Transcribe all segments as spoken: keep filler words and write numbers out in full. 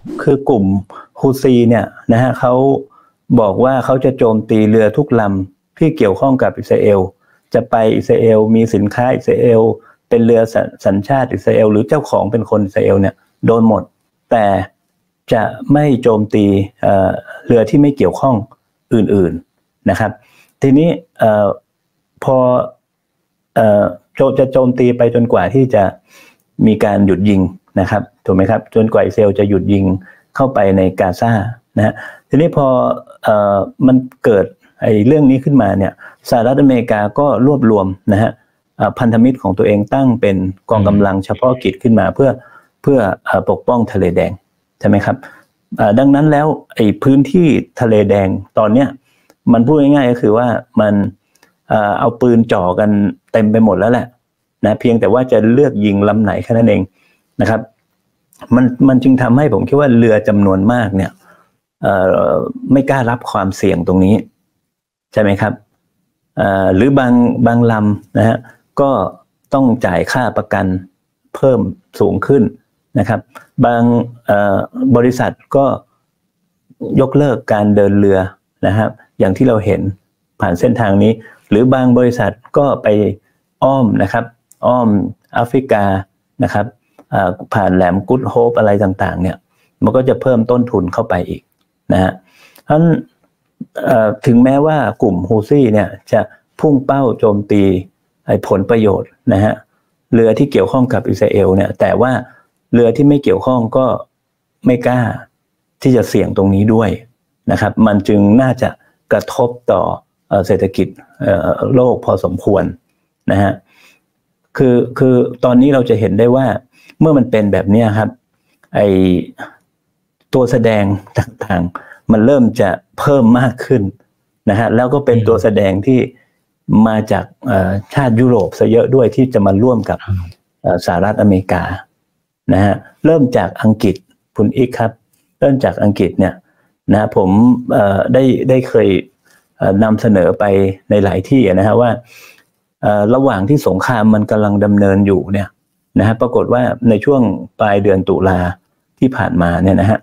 คือกลุ่มฮูซีเนี่ยนะฮะเขาบอกว่าเขาจะโจมตีเรือทุกลำที่เกี่ยวข้องกับอิสราเอลจะไปอิสราเอลมีสินค้าอิสราเอลเป็นเรือสัญชาติอิสราเอลหรือเจ้าของเป็นคนอิสราเอลเนี่ยโดนหมดแต่จะไม่โจมตีเอ่อเรือที่ไม่เกี่ยวข้องอื่นๆนะครับทีนี้เอ่อพอเอ่อจะโจมตีไปจนกว่าที่จะมีการหยุดยิงนะครับถูกไหมครับจนกว่าอิสราเอลจะหยุดยิงเข้าไปในกาซานะฮะทีนี้พอเอ่อมันเกิดไอ้เรื่องนี้ขึ้นมาเนี่ยสหรัฐอเมริกาก็รวบรวมนะฮะพันธมิตรของตัวเองตั้งเป็นกองกำลังเฉพาะกิจขึ้นมาเพื่อเพื่อปกป้องทะเลแดงใช่ไหมครับดังนั้นแล้วไอ้พื้นที่ทะเลแดงตอนเนี้ยมันพูดง่ายๆก็คือว่ามันเอาปืนจ่อกันเต็มไปหมดแล้วแหละนะเพียงแต่ว่าจะเลือกยิงลำไหนแค่นั้นเองนะครับมันมันจึงทำให้ผมคิดว่าเรือจำนวนมากเนี่ยไม่กล้ารับความเสี่ยงตรงนี้ใช่ไหมครับหรือบางบางลำนะฮะก็ต้องจ่ายค่าประกันเพิ่มสูงขึ้นนะครับบางบริษัทก็ยกเลิกการเดินเรือนะครับอย่างที่เราเห็นผ่านเส้นทางนี้หรือบางบริษัทก็ไปอ้อมนะครับอ้อมแอฟริกานะครับผ่านแหลมกุดโฮปอะไรต่างๆเนี่ยมันก็จะเพิ่มต้นทุนเข้าไปอีกนะฮะเพราะฉะนั้นถึงแม้ว่ากลุ่มฮูซี่เนี่ยจะพุ่งเป้าโจมตีผลประโยชน์นะฮะเรือที่เกี่ยวข้องกับอิสราเอลเนี่ยแต่ว่าเรือที่ไม่เกี่ยวข้องก็ไม่กล้าที่จะเสี่ยงตรงนี้ด้วยนะครับมันจึงน่าจะกระทบต่อเศรษฐกิจโลกพอสมควรนะฮะคือคือตอนนี้เราจะเห็นได้ว่าเมื่อมันเป็นแบบนี้ครับไอตัวแสดงต่างๆมันเริ่มจะเพิ่มมากขึ้นนะฮะแล้วก็เป็นตัวแสดงที่มาจากชาติยุโรปซะเยอะด้วยที่จะมาร่วมกับสหรัฐอเมริกานะฮะเริ่มจากอังกฤษคุณอีกครับเริ่มจากอังกฤษเนี่ยนะผมได้ได้เคยนำเสนอไปในหลายที่นะฮะว่าระหว่างที่สงครามมันกำลังดำเนินอยู่เนี่ยนะฮะปรากฏว่าในช่วงปลายเดือนตุลาที่ผ่านมาเนี่ยนะฮะ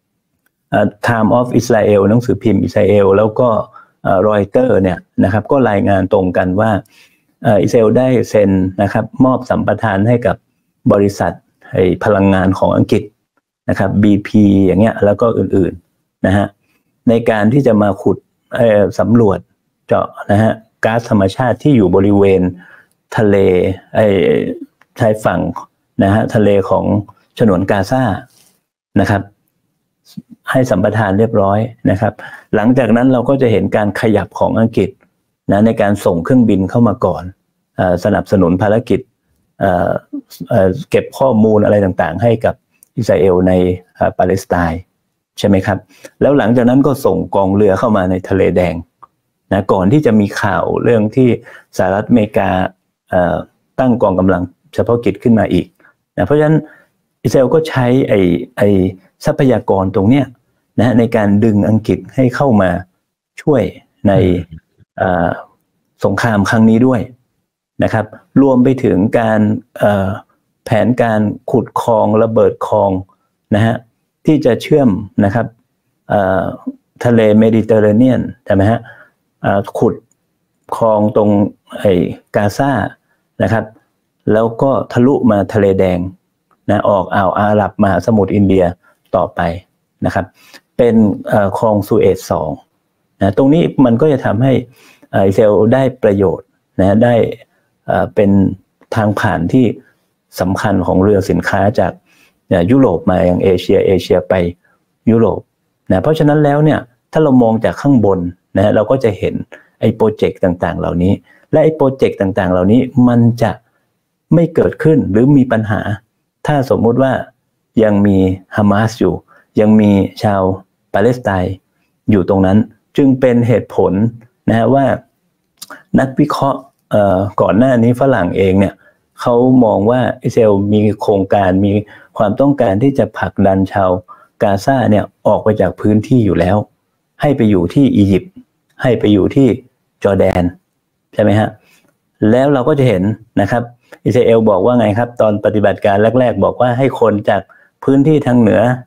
Time of Israel หนังสือพิมพ์อิสราเอลแล้วก็รอยเตอร์เนี่ยนะครับก็รายงานตรงกันว่าอิสราเอลได้เซ็นนะครับมอบสัมปทานให้กับบริษัทพลังงานของอังกฤษนะครับ บี พี อย่างเงี้ยแล้วก็อื่นๆนะฮะในการที่จะมาขุดสำรวจเจาะนะฮะก๊าซธรรมชาติที่อยู่บริเวณทะเลไอ้ชายฝั่งนะฮะทะเลของฉนวนกาซานะครับให้สัมปทานเรียบร้อยนะครับหลังจากนั้นเราก็จะเห็นการขยับของอังกฤษนะในการส่งเครื่องบินเข้ามาก่อนเอ่อสนับสนุนภารกิจเอ่อเอ่อเก็บข้อมูลอะไรต่างๆให้กับอิสราเอลในปาเลสไตน์ใช่ไหมครับแล้วหลังจากนั้นก็ส่งกองเรือเข้ามาในทะเลแดงนะก่อนที่จะมีข่าวเรื่องที่สหรัฐอเมริกาเอ่อตั้งกองกำลังเฉพาะกิจขึ้นมาอีกนะเพราะฉะนั้นอิสราเอลก็ใช้ไอ้ไอ้ทรัพยากรตรงเนี้ยนะในการดึงอังกฤษให้เข้ามาช่วยในสงครามครั้งนี้ด้วยนะครับรวมไปถึงการแผนการขุดคลองระเบิดคลองนะฮะที่จะเชื่อมนะครับทะเลเมดิเตอร์เรเนียนใช่ไหมฮะขุดคลองตรงไอ้กาซานะครับแล้วก็ทะลุมาทะเลแดงนะออกอ่าวอาหรับมหาสมุทรอินเดียต่อไปนะครับเป็นคลองสุเอซสองนะตรงนี้มันก็จะทำให้อิสราเอลได้ประโยชน์นะได้เป็นทางผ่านที่สำคัญของเรือสินค้าจากยุโรปมายังเอเชียเอเชียไปยุโรปนะเพราะฉะนั้นแล้วเนี่ยถ้าเรามองจากข้างบนนะเราก็จะเห็นไอ้โปรเจกต์ต่างๆเหล่านี้และไอ้โปรเจกต์ต่างๆเหล่านี้มันจะไม่เกิดขึ้นหรือมีปัญหาถ้าสมมุติว่ายังมีฮามาสอยู่ยังมีชาวปาเลสไตน์อยู่ตรงนั้นจึงเป็นเหตุผลนะฮะว่านักวิเคราะห์ก่อนหน้านี้ฝรั่งเองเนี่ยเขามองว่าอิสราเอลมีโครงการมีความต้องการที่จะผลักดันชาวกาซาเนี่ยออกไปจากพื้นที่อยู่แล้วให้ไปอยู่ที่อียิปต์ให้ไปอยู่ที่จอร์แดนใช่ไหมฮะแล้วเราก็จะเห็นนะครับอิสราเอลบอกว่าไงครับตอนปฏิบัติการแรกๆบอกว่าให้คนจากพื้นที่ทางเหนือ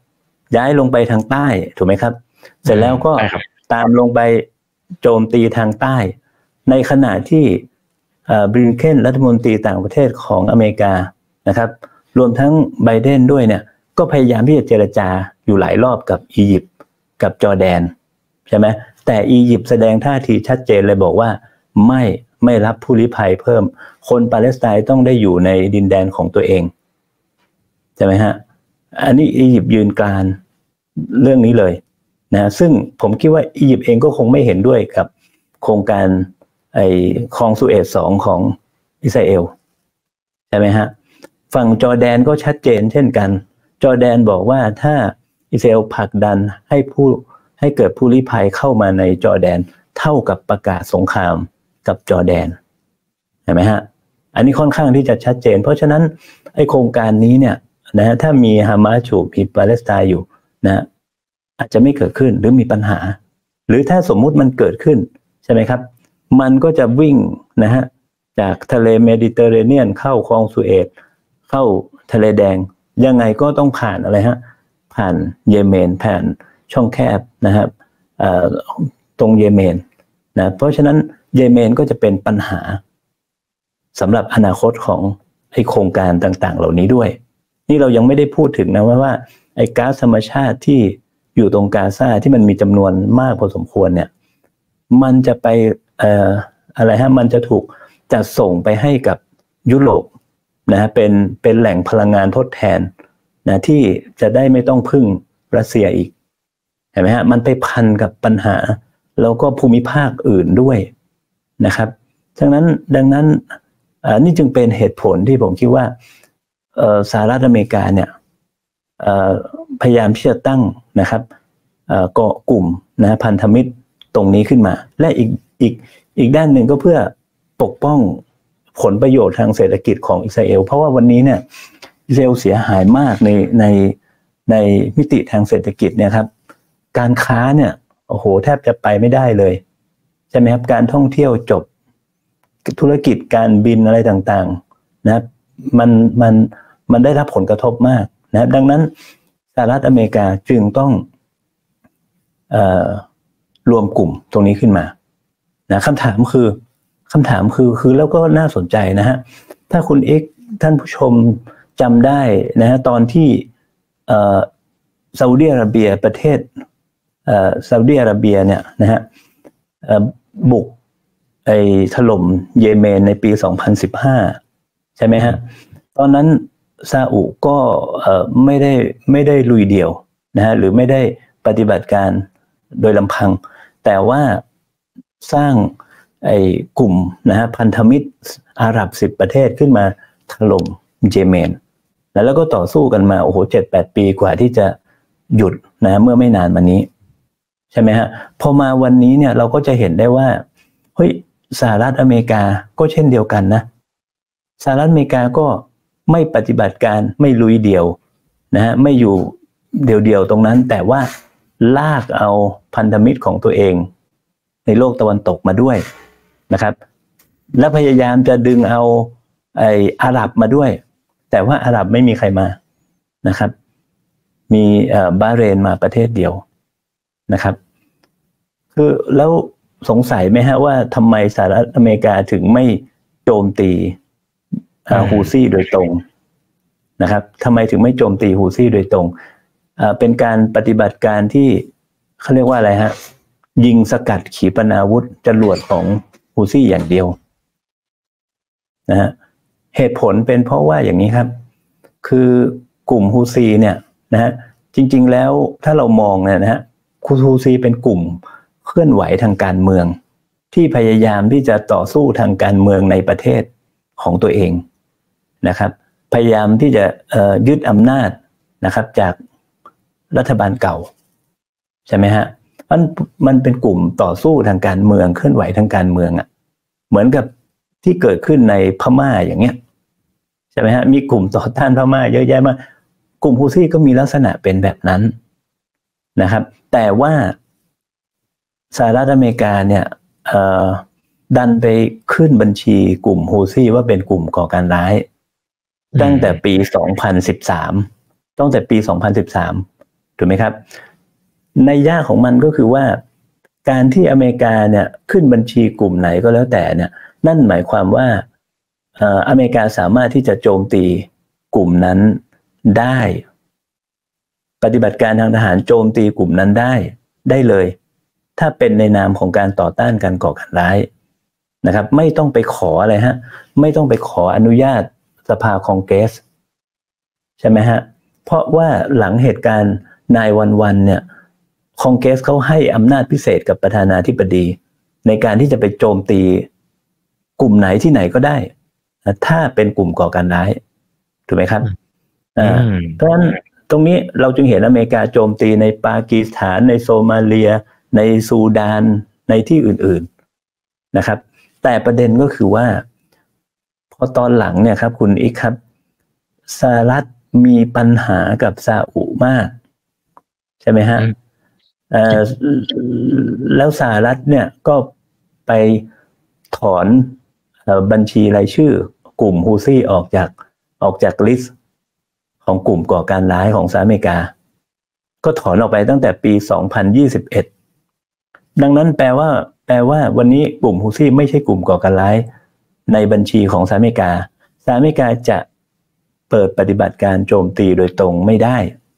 ย้ายลงไปทางใต้ถูกไหมครับเสร็จแล้วก็ตามลงไปโจมตีทางใต้ในขณะที่บริงเคนรัฐมนตรีต่างประเทศของอเมริกานะครับรวมทั้งไบเดนด้วยเนี่ยก็พยายามที่จะเจรจาอยู่หลายรอบกับอียิปต์กับจอร์แดนใช่ไหมแต่อียิปต์แสดงท่าทีชัดเจนเลยบอกว่าไม่ไม่รับผู้ลี้ภัยเพิ่มคนปาเลสไตน์ต้องได้อยู่ในดินแดนของตัวเองใช่ไหมฮะอันนี้อียิปต์ยืนกรานเรื่องนี้เลยนะซึ่งผมคิดว่าอียิปต์เองก็คงไม่เห็นด้วยกับโครงการไอ้คลองสุเอซสองของอิสราเอลใช่ไหมฮะฝั่งจอร์แดนก็ชัดเจนเช่นกันจอร์แดนบอกว่าถ้าอิสราเอลผลักดันให้ผู้ให้เกิดผู้ลี้ภัยเข้ามาในจอร์แดนเท่ากับประกาศสงครามกับจอร์แดนเห็นไหมฮะอันนี้ค่อนข้างที่จะชัดเจนเพราะฉะนั้นไอ้โครงการนี้เนี่ยนะถ้ามีฮามาสอยู่มีปาเลสไตน์อยู่นะอาจจะไม่เกิดขึ้นหรือมีปัญหาหรือถ้าสมมุติมันเกิดขึ้นใช่ไหมครับมันก็จะวิ่งนะฮะจากทะเลเมดิเตอร์เรเนียนเข้าคลองสุเอซเข้าทะเลแดงยังไงก็ต้องผ่านอะไรฮะผ่านเยเมนผ่านช่องแคบนะครับตรงเยเมนนะเพราะฉะนั้นเยเมนก็จะเป็นปัญหาสำหรับอนาคตของไอโครงการต่างๆเหล่านี้ด้วยนี่เรายังไม่ได้พูดถึงนะว่าว่าไอก๊าซธรรมชาติที่อยู่ตรงกาซาที่มันมีจำนวนมากพอสมควรเนี่ยมันจะไปเอ่ออะไรฮะมันจะถูกจัดส่งไปให้กับยุโรปนะเป็นเป็นแหล่งพลังงานทดแทนนะที่จะได้ไม่ต้องพึ่งรัสเซียอีกเห็นไหมฮะมันไปพันกับปัญหาแล้วก็ภูมิภาคอื่นด้วยนะครับดังนั้นดังนั้นนี่จึงเป็นเหตุผลที่ผมคิดว่าสหรัฐอเมริกาเนี่ยพยายามที่จะตั้งนะครับเกาะกลุ่มนะพันธมิตรตรงนี้ขึ้นมาและอีกอีกอีกด้านหนึ่งก็เพื่อปกป้องผลประโยชน์ทางเศรษฐกิจของอิสราเอลเพราะว่าวันนี้เนี่ยอิสราเอลเสียหายมากในในในมิติทางเศรษฐกิจเนี่ยครับการค้าเนี่ยโอ้โหแทบจะไปไม่ได้เลยใช่ไหมครับการท่องเที่ยวจบธุรกิจการบินอะไรต่างๆนะครับมันมันมันได้รับผลกระทบมากนะดังนั้นสหรัฐอเมริกาจึงต้องเอ่อรวมกลุ่มตรงนี้ขึ้นมานะคำถามคือคำถามคือคือแล้วก็น่าสนใจนะฮะถ้าคุณเอ็กท่านผู้ชมจำได้นะฮะตอนที่เอ่อซาอุดิอาระเบียประเทศเอ่อซาอุดิอาระเบียเนี่ยนะฮะเอ่อบุกไอ้ถล่มเยเมนในปีสองพันสิบห้าใช่ไหมฮะตอนนั้นซาอุก็เอ่อไม่ได้ไม่ได้ลุยเดี่ยวนะฮะหรือไม่ได้ปฏิบัติการโดยลำพังแต่ว่าสร้างไอ้กลุ่มนะฮะพันธมิตรอาหรับสิบประเทศขึ้นมาถล่มเยเมนแล้วแล้วก็ต่อสู้กันมาโอ้โหเจ็ดแปดปีกว่าที่จะหยุดนะเมื่อไม่นานมานี้ใช่ไหมฮะพอมาวันนี้เนี่ยเราก็จะเห็นได้ว่าเฮ้ยสหรัฐอเมริกาก็เช่นเดียวกันนะสหรัฐอเมริกาก็ไม่ปฏิบัติการไม่ลุยเดี่ยวนะฮะไม่อยู่เดี่ยวๆตรงนั้นแต่ว่าลากเอาพันธมิตรของตัวเองในโลกตะวันตกมาด้วยนะครับและพยายามจะดึงเอาไอ้อาหรับมาด้วยแต่ว่าอาหรับไม่มีใครมานะครับมีเอ่อบาห์เรนมาประเทศเดียวนะครับคือแล้วสงสัยไหมฮะว่าทำไมสหรัฐอเมริกาถึงไม่โจมตีฮูซี่โดยตรงนะครับทำไมถึงไม่โจมตีฮูซี่โดยตรงเป็นการปฏิบัติการที่เขาเรียกว่าอะไรฮะยิงสกัดขีปนาวุธจรวดของฮูซี่อย่างเดียวนะฮะเหตุผลเป็นเพราะว่าอย่างนี้ครับคือกลุ่มฮูซี่เนี่ยนะฮะจริงๆแล้วถ้าเรามองเนี่ยนะฮะฮูซี่เป็นกลุ่มเคลื่อนไหวทางการเมืองที่พยายามที่จะต่อสู้ทางการเมืองในประเทศของตัวเองนะครับพยายามที่จะเอ่อยึดอำนาจนะครับจากรัฐบาลเก่าใช่ไหมฮะมันมันเป็นกลุ่มต่อสู้ทางการเมืองเคลื่อนไหวทางการเมืองอ่ะเหมือนกับที่เกิดขึ้นในพม่าอย่างเงี้ยใช่ไหมฮะมีกลุ่มต่อต้านพม่าเยอะแยะมากกลุ่มฮูซี่ก็มีลักษณะเป็นแบบนั้นนะครับแต่ว่าสหรัฐอเมริกาเนี่ยเอ่อดันไปขึ้นบัญชีกลุ่มฮูซี่ว่าเป็นกลุ่มก่อการร้ายตั้งแต่ปีสองพันสิบสามตั้งแต่ปีสองพันสิบสามถูกไหมครับในย่าของมันก็คือว่าการที่อเมริกาเนี่ยขึ้นบัญชีกลุ่มไหนก็แล้วแต่เนี่ยนั่นหมายความว่าเอ่ออเมริกาสามารถที่จะโจมตีกลุ่มนั้นได้ปฏิบัติการทางทหารโจมตีกลุ่มนั้นได้ได้เลยถ้าเป็นในนามของการต่อต้านการก่อการร้ายนะครับไม่ต้องไปขออะไรฮะไม่ต้องไปขออนุญาตสภาคองเกรสใช่ไหมฮะเพราะว่าหลังเหตุการณ์นายวันวันเนี่ยคองเกรสเขาให้อำนาจพิเศษกับประธานาธิบดีในการที่จะไปโจมตีกลุ่มไหนที่ไหนก็ได้ถ้าเป็นกลุ่มก่อการร้ายถูกไหมครับอ่าเพราะฉะนั้นตรงนี้เราจึงเห็นอเมริกาโจมตีในปากีสถานในโซมาเลียในซูดานในที่อื่นๆนะครับแต่ประเด็นก็คือว่าพอตอนหลังเนี่ยครับคุณอีกครับสหรัฐมีปัญหากับซาอุมากใช่ไหมฮะเอ่อแล้วสหรัฐเนี่ยก็ไปถอนบัญชีรายชื่อกลุ่มฮูซี่ออกจากออกจากลิสต์ของกลุ่มก่อการร้ายของสหรัฐอเมริกาก็ถอนออกไปตั้งแต่ปีสองพันยี่สิบเอ็ดดังนั้นแปลว่าแปลว่าวันนี้กลุ่มฮูซี่ไม่ใช่กลุ่มก่อการร้ายในบัญชีของสหรัฐอเมริกาสหรัฐอเมริกาจะเปิดปฏิบัติการโจมตีโดยตรงไม่ได้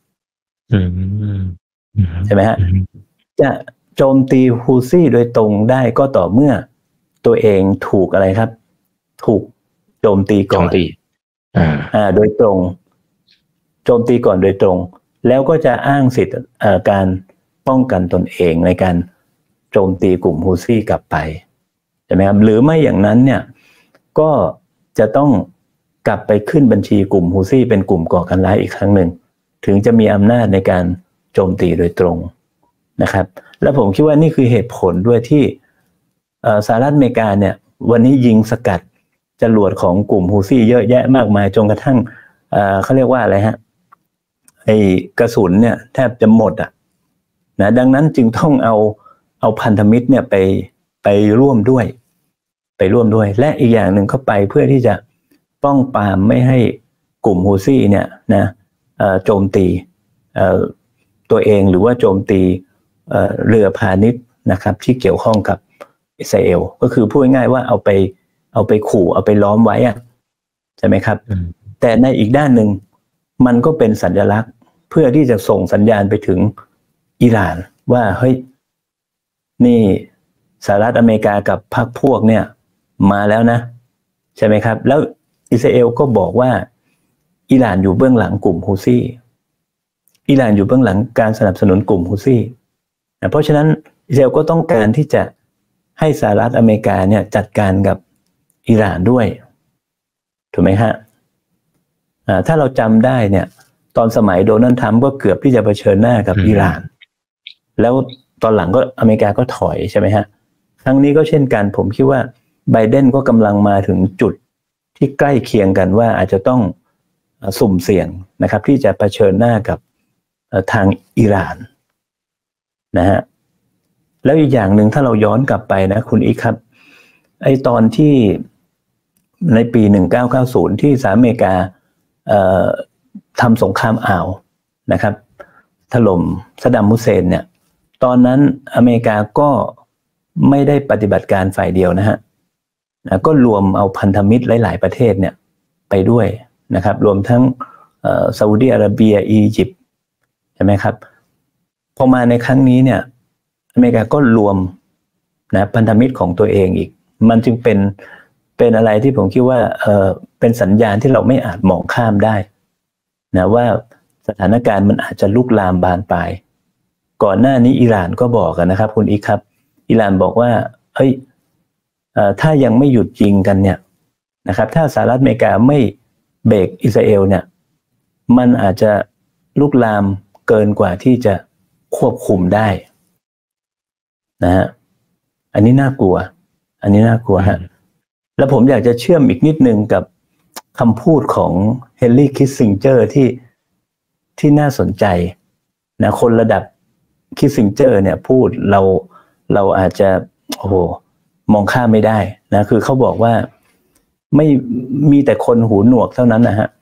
ใช่ไหมฮะจะโจมตีฮูซี่โดยตรงได้ก็ต่อเมื่อตัวเองถูกอะไรครับถูกโจมตีก่อนอ่าอ่าโดยตรงโจมตีก่อนโดยตรงแล้วก็จะอ้างสิทธิ์การป้องกันตนเองในการโจมตีกลุ่มฮูซี่กลับไปใช่ไหมครับหรือไม่อย่างนั้นเนี่ยก็จะต้องกลับไปขึ้นบัญชีกลุ่มฮูซี่เป็นกลุ่มก่อการร้ายอีกครั้งหนึ่งถึงจะมีอำนาจในการโจมตีโดยตรงนะครับและผมคิดว่านี่คือเหตุผลด้วยที่สหรัฐอเมริกาเนี่ยวันนี้ยิงสกัดจรวดของกลุ่มฮูซี่เยอะแยะมากมายจนกระทั่งเขาเรียกว่าอะไรฮะไอ้กระสุนเนี่ยแทบจะหมดอ่ะนะดังนั้นจึงต้องเอาเอาพันธมิตรเนี่ยไปไปร่วมด้วยไปร่วมด้วยและอีกอย่างหนึ่งเข้าไปเพื่อที่จะป้องปรามไม่ให้กลุ่มฮูซี่เนี่ยนะโจมตีตัวเองหรือว่าโจมตีเรือพาณิชย์นะครับที่เกี่ยวข้องกับอิสราเอลก็คือพูดง่ายๆว่าเอาไปเอาไปขู่เอาไปล้อมไว้อะใช่ไหมครับแต่ในอีกด้านหนึ่งมันก็เป็นสัญลักษณ์เพื่อที่จะส่งสัญญาณไปถึงอิหร่านว่าเฮ้ยนี่สหรัฐอเมริกากับพรรคพวกเนี่ยมาแล้วนะใช่ไหมครับแล้วอิสราเอลก็บอกว่าอิหร่านอยู่เบื้องหลังกลุ่มฮูซี่อิหร่านอยู่เบื้องหลังการสนับสนุนกลุ่มฮูซี่นะเพราะฉะนั้นอิสราเอลก็ต้องการที่จะให้สหรัฐอเมริกาเนี่ยจัดการกับอิหร่านด้วยถูกไหมฮะอ่าถ้าเราจำได้เนี่ยตอนสมัยโดนัลด์ทรัมป์ก็เกือบที่จะเผชิญหน้ากับอิหร่านแล้วตอนหลังก็อเมริกาก็ถอยใช่ไหมฮะครั้งนี้ก็เช่นกันผมคิดว่าไบเดนก็กำลังมาถึงจุดที่ใกล้เคียงกันว่าอาจจะต้องสุ่มเสี่ยงนะครับที่จะเผชิญหน้ากับทางอิหร่านนะฮะแล้วอีกอย่างหนึ่งถ้าเราย้อนกลับไปนะคุณอีกครับไอตอนที่ในปีหนึ่งเก้าเก้าศูนย์ที่สหรัฐอเมริกาทำสงครามอ่าวนะครับถล่มซัดดัมฮุสเซนเนี่ยตอนนั้นอเมริกาก็ไม่ได้ปฏิบัติการฝ่ายเดียวนะฮะนะก็รวมเอาพันธมิตรหลายๆประเทศเนี่ยไปด้วยนะครับรวมทั้งซาอุดิอาระเบียอียิปต์ใช่ไหมครับพอมาในครั้งนี้เนี่ยอเมริกาก็รวมนะพันธมิตรของตัวเองอีกมันจึงเป็นเป็นอะไรที่ผมคิดว่าเออเป็นสัญญาณที่เราไม่อาจมองข้ามได้นะว่าสถานการณ์มันอาจจะลุกลามบานปลายก่อนหน้านี้อิหร่านก็บอกกันนะครับคุณอีกครับอิหร่านบอกว่าเฮ้ยถ้ายังไม่หยุดยิงกันเนี่ยนะครับถ้าสหรัฐอเมริกาไม่เบรกอิสราเอลเนี่ยมันอาจจะลุกลามเกินกว่าที่จะควบคุมได้นะฮะอันนี้น่ากลัวอันนี้น่ากลัวฮะแล้วผมอยากจะเชื่อมอีกนิดนึงกับคำพูดของเฮนรี่คิสซิงเจอร์ที่ที่น่าสนใจนะคนระดับคิสซิงเจอร์เนี่ยพูดเราเราอาจจะโอ้โหมองข้ามไม่ได้นะคือเขาบอกว่าไม่มีแต่คนหูหนวกเท่านั้นนะฮะ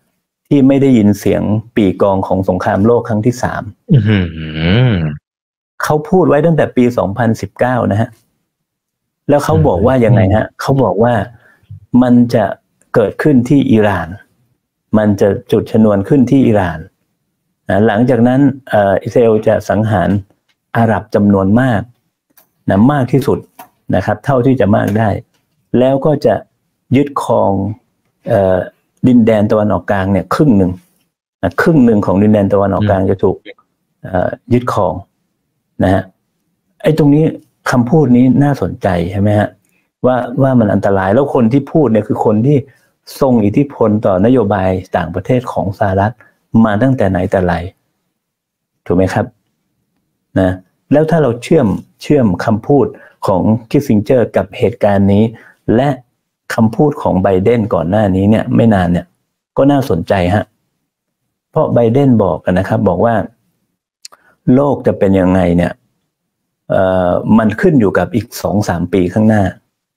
ที่ไม่ได้ยินเสียงปี่กองของสงครามโลกครั้งที่สามเขาพูดไว้ตั้งแต่ปีสองพันสิบเก้านะฮะแล้วเขาบอกว่ายังไงฮะเขาบอกว่ามันจะเกิดขึ้นที่อิหร่านมันจะจุดชนวนขึ้นที่อิหร่านนะหลังจากนั้นอิสราเอลจะสังหารอาหรับจำนวนมากนะมากที่สุดนะครับเท่าที่จะมากได้แล้วก็จะยึดครองเอ่อดินแดนตะวันออกกลางเนี่ยครึ่งหนึ่งนะครึ่งหนึ่งของดินแดนตะวันออกกลางจะถูกเอ่อยึดครองนะฮะไอ้ตรงนี้คำพูดนี้น่าสนใจใช่ไหมฮะว่าว่ามันอันตรายแล้วคนที่พูดเนี่ยคือคนที่ทรงอิทธิพลต่อนโยบายต่างประเทศของสหรัฐมาตั้งแต่ไหนแต่ไรถูกไหมครับนะแล้วถ้าเราเชื่อมเชื่อมคำพูดของคิสซินเจอร์กับเหตุการณ์นี้และคำพูดของไบเดนก่อนหน้านี้เนี่ยไม่นานเนี่ยก็น่าสนใจฮะเพราะไบเดนบอกกันนะครับบอกว่าโลกจะเป็นยังไงเนี่ยเอ่อมันขึ้นอยู่กับอีกสองสามปีข้างหน้า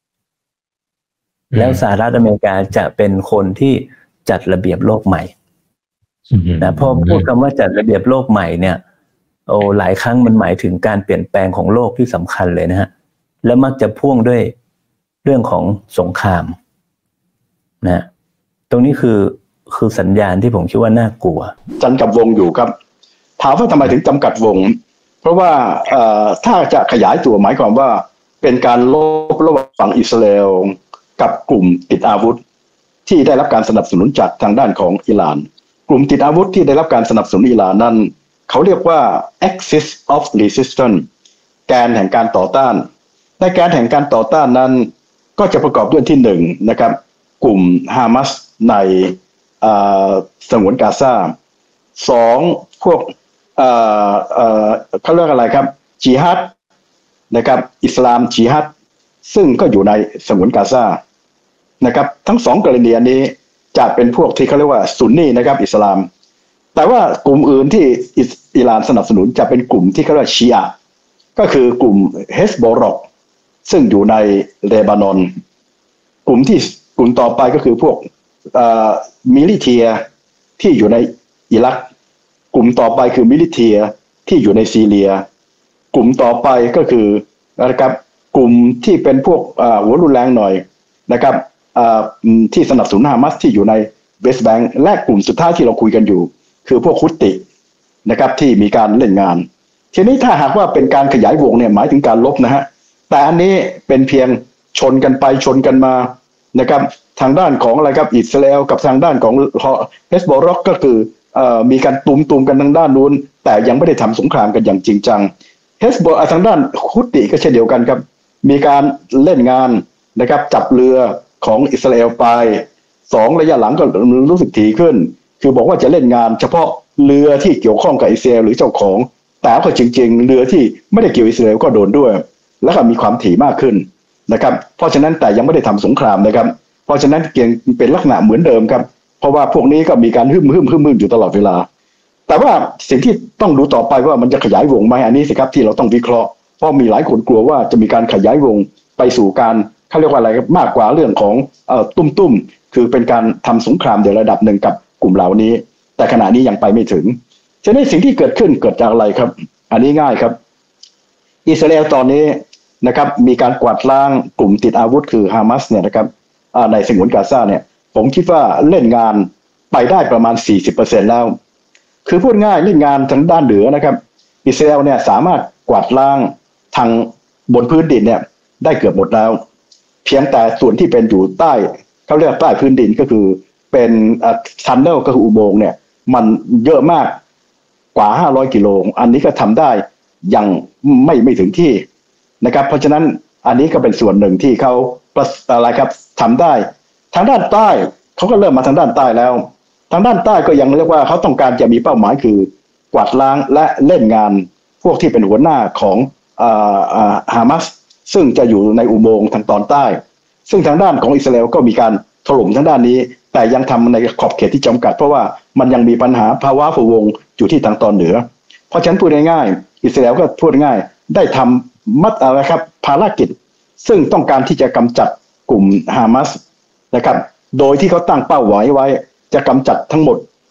แล้วสหรัฐอเมริกาจะเป็นคนที่จัดระเบียบโลกใหม่นะพอพูดคำว่าจัดระเบียบโลกใหม่เนี่ยโอ้หลายครั้งมันหมายถึงการเปลี่ยนแปลงของโลกที่สำคัญเลยนะฮะและมักจะพ่วงด้วยเรื่องของสงครามนะตรงนี้คือคือสัญญาณที่ผมคิดว่าน่ากลัวจำกัดวงอยู่ครับถามว่าทำไมถึงจำกัดวงเพราะว่าถ้าจะขยายตัวหมายความว่าเป็นการลบระหว่างฝั่งอิสราเอลกับกลุ่มติดอาวุธที่ได้รับการสนับสนุนจากทางด้านของอิหร่านกลุ่มติดอาวุธที่ได้รับการสนับสนุนอิหร่านนั้นเขาเรียกว่า Axis of Resistance แกนแห่งการต่อต้านในแกนแห่งการต่อต้านนั้นก็จะประกอบด้วยที่หนึ่งนะครับกลุ่มฮามาสในฉนวนกาซาสองพวกเอ่อเอ่อเขาเรียกอะไรครับจิฮัดนะครับอิสลามจิฮัดซึ่งก็อยู่ในฉนวนกาซานะครับทั้งสองกรณีนี้จะเป็นพวกที่เขาเรียกว่าซุนนีนะครับอิสลามแต่ว่ากลุ่มอื่นที่อิหร่านสนับสนุนจะเป็นกลุ่มที่เขาเรียกชีอะห์ก็คือกลุ่มเฮสบอรอกซึ่งอยู่ในเลบานอนกลุ่มที่กลุ่มต่อไปก็คือพวกมิลิเทียที่อยู่ในอิรักกลุ่มต่อไปคือมิลิเทียที่อยู่ในซีเรียกลุ่มต่อไปก็คือนะครับกลุ่มที่เป็นพวกหัวรุนแรงหน่อยนะครับที่สนับสนุนฮามาสที่อยู่ในเวสต์แบงก์และกลุ่มสุดท้ายที่เราคุยกันอยู่คือพวกฮุตตินะครับที่มีการเล่นงานทีนี้ถ้าหากว่าเป็นการขยายวงเนี่ยหมายถึงการลบนะฮะแต่อันนี้เป็นเพียงชนกันไปชนกันมานะครับทางด้านของอะไรครับอิสราเอลกับทางด้านของเฮสบอรอกก็คือมีการตุมตุมกันทางด้านนู้นแต่ยังไม่ได้ทำสงครามกันอย่างจริงจังเฮสบอรทางด้านฮุตติก็เช่นเดียวกันครับมีการเล่นงานนะครับจับเรือของอิสราเอลไปสองระยะหลังก็รู้สึกถี่ขึ้นคือบอกว่าจะเล่นงานเฉพาะเรือที่เกี่ยวข้องกับอิสราเอลหรือเจ้าของแต่ก็จริงๆเรือที่ไม่ได้เกี่ยวอิสราเอลก็โดนด้วยแล้วก็มีความถี่มากขึ้นนะครับเพราะฉะนั้นแต่ยังไม่ได้ทำสงครามนะครับเพราะฉะนั้นเกียงเป็นลักษณะเหมือนเดิมครับเพราะว่าพวกนี้ก็มีการหึ่มหึ่มหึ่มหึ่มอยู่ตลอดเวลาแต่ว่าสิ่งที่ต้องดูต่อไปว่ามันจะขยายวงไหมอันนี้สิครับที่เราต้องวิเคราะห์เพราะมีหลายคนกลัวว่าจะมีการขยายวงไปสู่การเขาเรียกว่าอะไรมากกว่าเรื่องของเอ่อตุ้มตุ้มคือเป็นการทำสงครามในระดับหนึ่งกับกลุ่มเหล่านี้แต่ขณะนี้ยังไปไม่ถึงฉะนั้นสิ่งที่เกิดขึ้นเกิดจากอะไรครับอันนี้ง่ายครับอิสราเอลตอนนี้นะครับมีการกวาดล้างกลุ่มติดอาวุธคือฮามาสเนี่ยนะครับในฉนวนกาซาเนี่ยผมคิดว่าเล่นงานไปได้ประมาณ สี่สิบเปอร์เซ็นต์ แล้วคือพูดง่ายเล่นงานทางด้านเหนือนะครับอิสราเอลเนี่ยสามารถกวาดล้างทางบนพื้นดินเนี่ยได้เกือบหมดแล้วเพียงแต่ส่วนที่เป็นอยู่ใต้เขาเรียกใต้พื้นดินก็คือเป็นทันเนลก็คืออุโมงค์เนี่ยมันเยอะมากกว่าห้าร้อยกิโลอันนี้ก็ทำได้ยังไม่ไม่ถึงที่นะครับเพราะฉะนั้นอันนี้ก็เป็นส่วนหนึ่งที่เขาอะไรครับทำได้ทางด้านใต้เขาก็เริ่มมาทางด้านใต้แล้วทางด้านใต้ก็ยังเรียกว่าเขาต้องการจะมีเป้าหมายคือกวาดล้างและเล่นงานพวกที่เป็นหัวหน้าของฮามาสซึ่งจะอยู่ในอุโมงค์ทางตอนใต้ซึ่งทางด้านของอิสราเอลก็มีการถล่มทางด้านนี้แต่ยังทำในขอบเขตที่จำกัดเพราะว่ามันยังมีปัญหาภาวะพะวงอยู่ที่ทางตอนเหนือเพราะฉะนั้นพูดง่ายๆอิสราเอลก็พูดง่ายได้ทำมัดอะไรครับภารกิจซึ่งต้องการที่จะกำจัดกลุ่มฮามาสนะครับโดยที่เขาตั้งเป้าไว้ไว้จะกำจัดทั้งหมด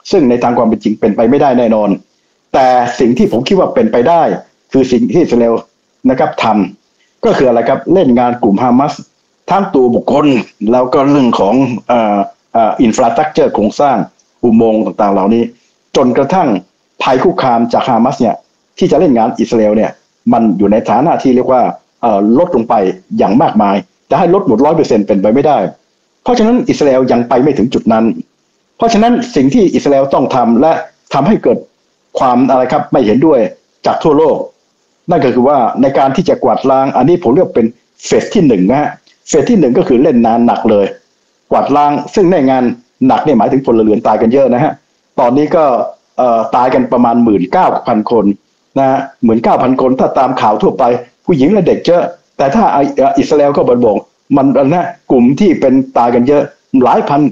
ซึ่งในทางความเป็นจริงเป็นไปไม่ได้แน่นอนแต่สิ่งที่ผมคิดว่าเป็นไปได้คือสิ่งที่อิสราเอลนะครับทำก็คืออะไรครับเล่นงานกลุ่มฮามาสทั้งตัวบุคคลแล้วก็เรื่องของอ่าอ่าอินฟราสตรัคเจอร์โครงสร้างอุโมงค์ต่างๆเหล่านี้จนกระทั่งภัยคุกคามจากฮามาสเนี่ยที่จะเล่นงานอิสราเอลเนี่ยมันอยู่ในฐานะที่เรียกว่าลดลงไปอย่างมากมายจะให้ลดหมด ร้อยเปอร์เซ็นต์ เป็นไปไม่ได้เพราะฉะนั้นอิสราเอลยังไปไม่ถึงจุดนั้นเพราะฉะนั้นสิ่งที่อิสราเอลต้องทำและทำให้เกิดความอะไรครับไม่เห็นด้วยจากทั่วโลกนั่นก็คือว่าในการที่จะกวาดล้างอันนี้ผมเรียกเป็นเฟสที่หนึ่งนะฮะเฟสที่หนึ่งก็คือเล่นงานหนักเลยกวาดล้างซึ่งในงานหนักเนี่ยหมายถึงพลเรือนตายกันเยอะนะฮะตอนนี้ก็ตายกันประมาณหมื่นเก้าพันคนนะฮะหมื่นเก้าพันคนถ้าตามข่าวทั่วไปผู้หญิงและเด็กเยอะแต่ถ้าอิสราเอลก็บอกมันนะกลุ่มที่เป็นตายกันเยอะหลายพัน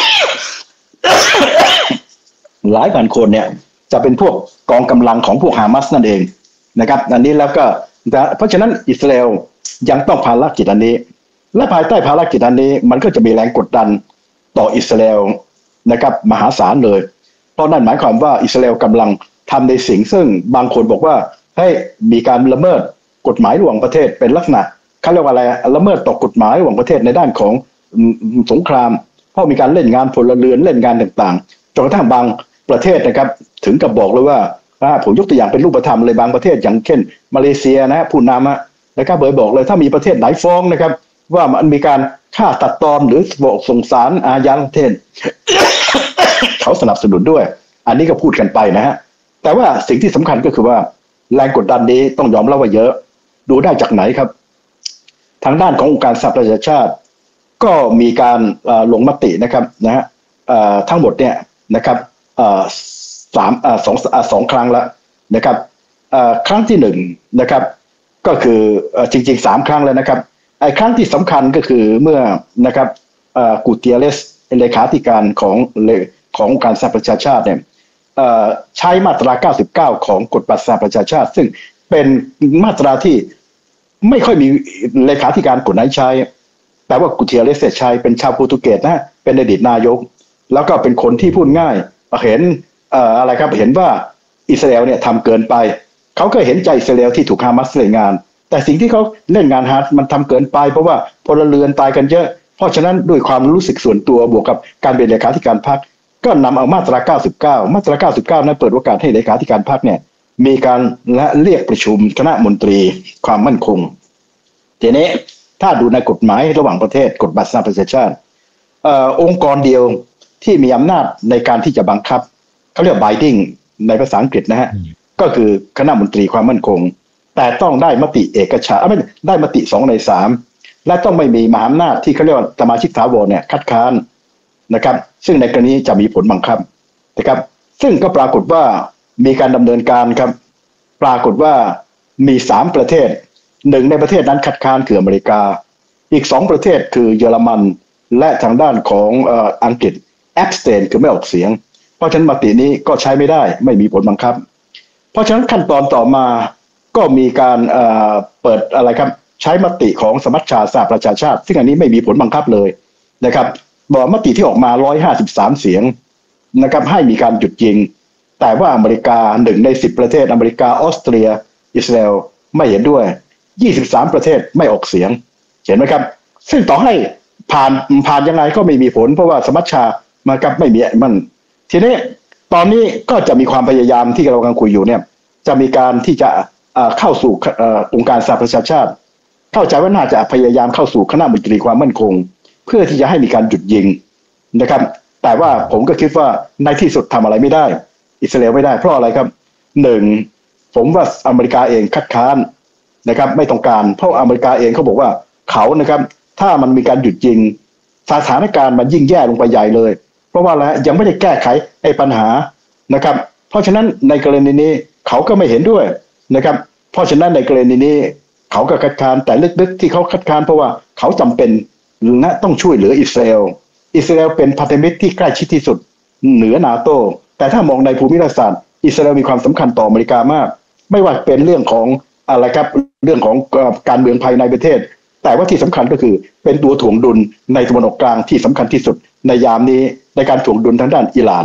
หลายพันคนเนี่ยจะเป็นพวกกองกำลังของพวกฮามาสนั่นเองนะครับอันนี้แล้วก็เพราะฉะนั้นอิสราเอลยังต้องภารกิจอันนี้และภายใต้ภารกิจอันนี้มันก็จะมีแรงกดดันต่ออิสราเอลนะครับมหาศาลเลยเพราะนั่นหมายความว่าอิสราเอลกำลังทำในสิ่งซึ่งบางคนบอกว่าให้มีการละเมิดกฎหมายระหว่างประเทศเป็นลักษณะเขาเรียกว่าอะไรละเมิดต่อกฎหมายระหว่างประเทศในด้านของสงครามเพราะมีการเล่นงานพลเรือนเล่นงานต่างๆจนกระทั่งบางประเทศนะครับถึงกับบอกเลยว่าผมยกตัวอย่างเป็นรูปธรรมเลยบางประเทศอย่างเช่นมาเลเซียนะผู้นำนะครับเบยบอกเลยถ้ามีประเทศไหนฟ้องนะครับว่ามันมีการฆ่าตัดตอนหรือบอกส่งสารอาญาประเทศ เขาสนับสนุนด้วยอันนี้ก็พูดกันไปนะฮะแต่ว่าสิ่งที่สำคัญก็คือว่าแรงกดดันนี้ต้องยอมรับว่าเยอะดูได้จากไหนครับทางด้านขององค์การสหประชาชาติก็มีการลงมตินะครับนะฮะทั้งหมดเนี่ยนะครับสามสองสองครั้งแล้วนะครับครั้งที่หนึ่งนะครับก็คือจริงๆสามครั้งแล้วนะครับไอ้ครั้งที่สำคัญก็คือเมื่อนะครับกูเตียเรสเลขาธิการของขององค์การสหประชาชาติเนี่ยใช้มาตราเก้าสิบเก้าของกฎบัตรสหประชาชาติซึ่งเป็นมาตราที่ไม่ค่อยมีเลขาธิการกฎไหนใช้แต่ว่ากูเตียเรสใช้เป็นชาวโปรตุเกสนะเป็นอดีตนายกแล้วก็เป็นคนที่พูดง่ายเห็นอะไรครับเห็นว่าอิสราเอลเนี่ยทำเกินไปเขาก็เห็นใจอิสราเอลที่ถูกฮามาสเล่นงานแต่สิ่งที่เขาเล่นงานฮาร์ดมันทำเกินไปเพราะว่าพลเรือนตายกันเยอะเพราะฉะนั้นด้วยความรู้สึกส่วนตัวบวกกับการเป็นเลขาธิการพรรคก็นำเอามาตราเก้าสิบเก้ามาตราเก้าสิบเก้านั้นเปิดโอกาสให้เลขาธิการพรรคเนี่ยมีการและเรียกประชุมคณะมนตรีความมั่นคงทีนี้ถ้าดูในกฎหมายระหว่างประเทศกฎบัตรสหประชาชาติองค์กรเดียวที่มีอำนาจในการที่จะบังคับเขาเรียก binding ในภาษาอังกฤษนะฮะก็คือคณะมนตรีความมั่นคงแต่ต้องได้มติเอกฉันท์ไม่ได้มติสองในสามและต้องไม่มีมหาอำนาจที่เขาเรียกว่าสมาชิกถาวรเนี่ยคัดค้านนะครับซึ่งในกรณีจะมีผลบังคับนะครับซึ่งก็ปรากฏว่ามีการดำเนินการครับปรากฏว่ามีสามประเทศหนึ่งในประเทศนั้นคัดค้านคืออเมริกาอีกสองประเทศคือเยอรมันและทางด้านของเอ่ออังกฤษ abstain คือไม่ออกเสียงเพราะฉะนั้นมตินี้ก็ใช้ไม่ได้ไม่มีผลบังคับเพราะฉะนั้นขั้นตอนต่อมาก็มีการเอ่อเปิดอะไรครับใช้มติของสมัชชาสหประชาชาติซึ่งอันนี้ไม่มีผลบังคับเลยนะครับบอกมติที่ออกมาหนึ่งร้อยห้าสิบสามเสียงนะครับให้มีการหยุดยิงแต่ว่าอเมริกาหนึ่งในสิบประเทศอเมริกาออสเตรียอิสราเอลไม่เห็นด้วยยี่สิบสามประเทศไม่ออกเสียงเห็นไหมครับซึ่งต่อให้ผ่านผ่านยังไงก็ไม่มีผลเพราะว่าสมัชชามากับไม่มีมันทีนี้ตอนนี้ก็จะมีความพยายามที่เรากำลังคุยอยู่เนี่ยจะมีการที่จะเข้าสู่องค์การสหประชาชาติเข้าใจว่าน่าจะพยายามเข้าสู่คณะมนตรีความมั่นคงเพื่อที่จะให้มีการหยุดยิงนะครับแต่ว่าผมก็คิดว่าในที่สุดทำอะไรไม่ได้อิสราเอลไม่ได้เพราะอะไรครับหนึ่งผมว่าอเมริกาเองคัดค้านนะครับไม่ต้องการเพราะอเมริกาเองเขาบอกว่าเขานะครับถ้ามันมีการหยุดยิงสถานการณ์มันยิ่งแย่ลงไปใหญ่เลยเพราะว่าอะไรยังไม่ได้แก้ไขไอ้ปัญหานะครับเพราะฉะนั้นในกรณีนี้เขาก็ไม่เห็นด้วยนะครับเพราะฉะนั้นในกรณีนี้เขาก็คัดค้านแต่ลึกๆที่เขาคัดค้านเพราะว่าเขาจำเป็นและต้องช่วยเหลืออิสราเอลอิสราเอลเป็นพันธมิตรที่ใกล้ชิดที่สุดเหนือนาโตแต่ถ้ามองในภูมิรัฐศาสตร์อิสราเอลมีความสำคัญต่ออเมริกามากไม่ว่าเป็นเรื่องของอะไรครับเรื่องของการเมืองภายในประเทศแต่ว่าที่สำคัญก็คือเป็นตัวถ่วงดุลในตะวันออกกลางที่สำคัญที่สุดในยามนี้ในการถ่วงดุลทางด้านอิหร่าน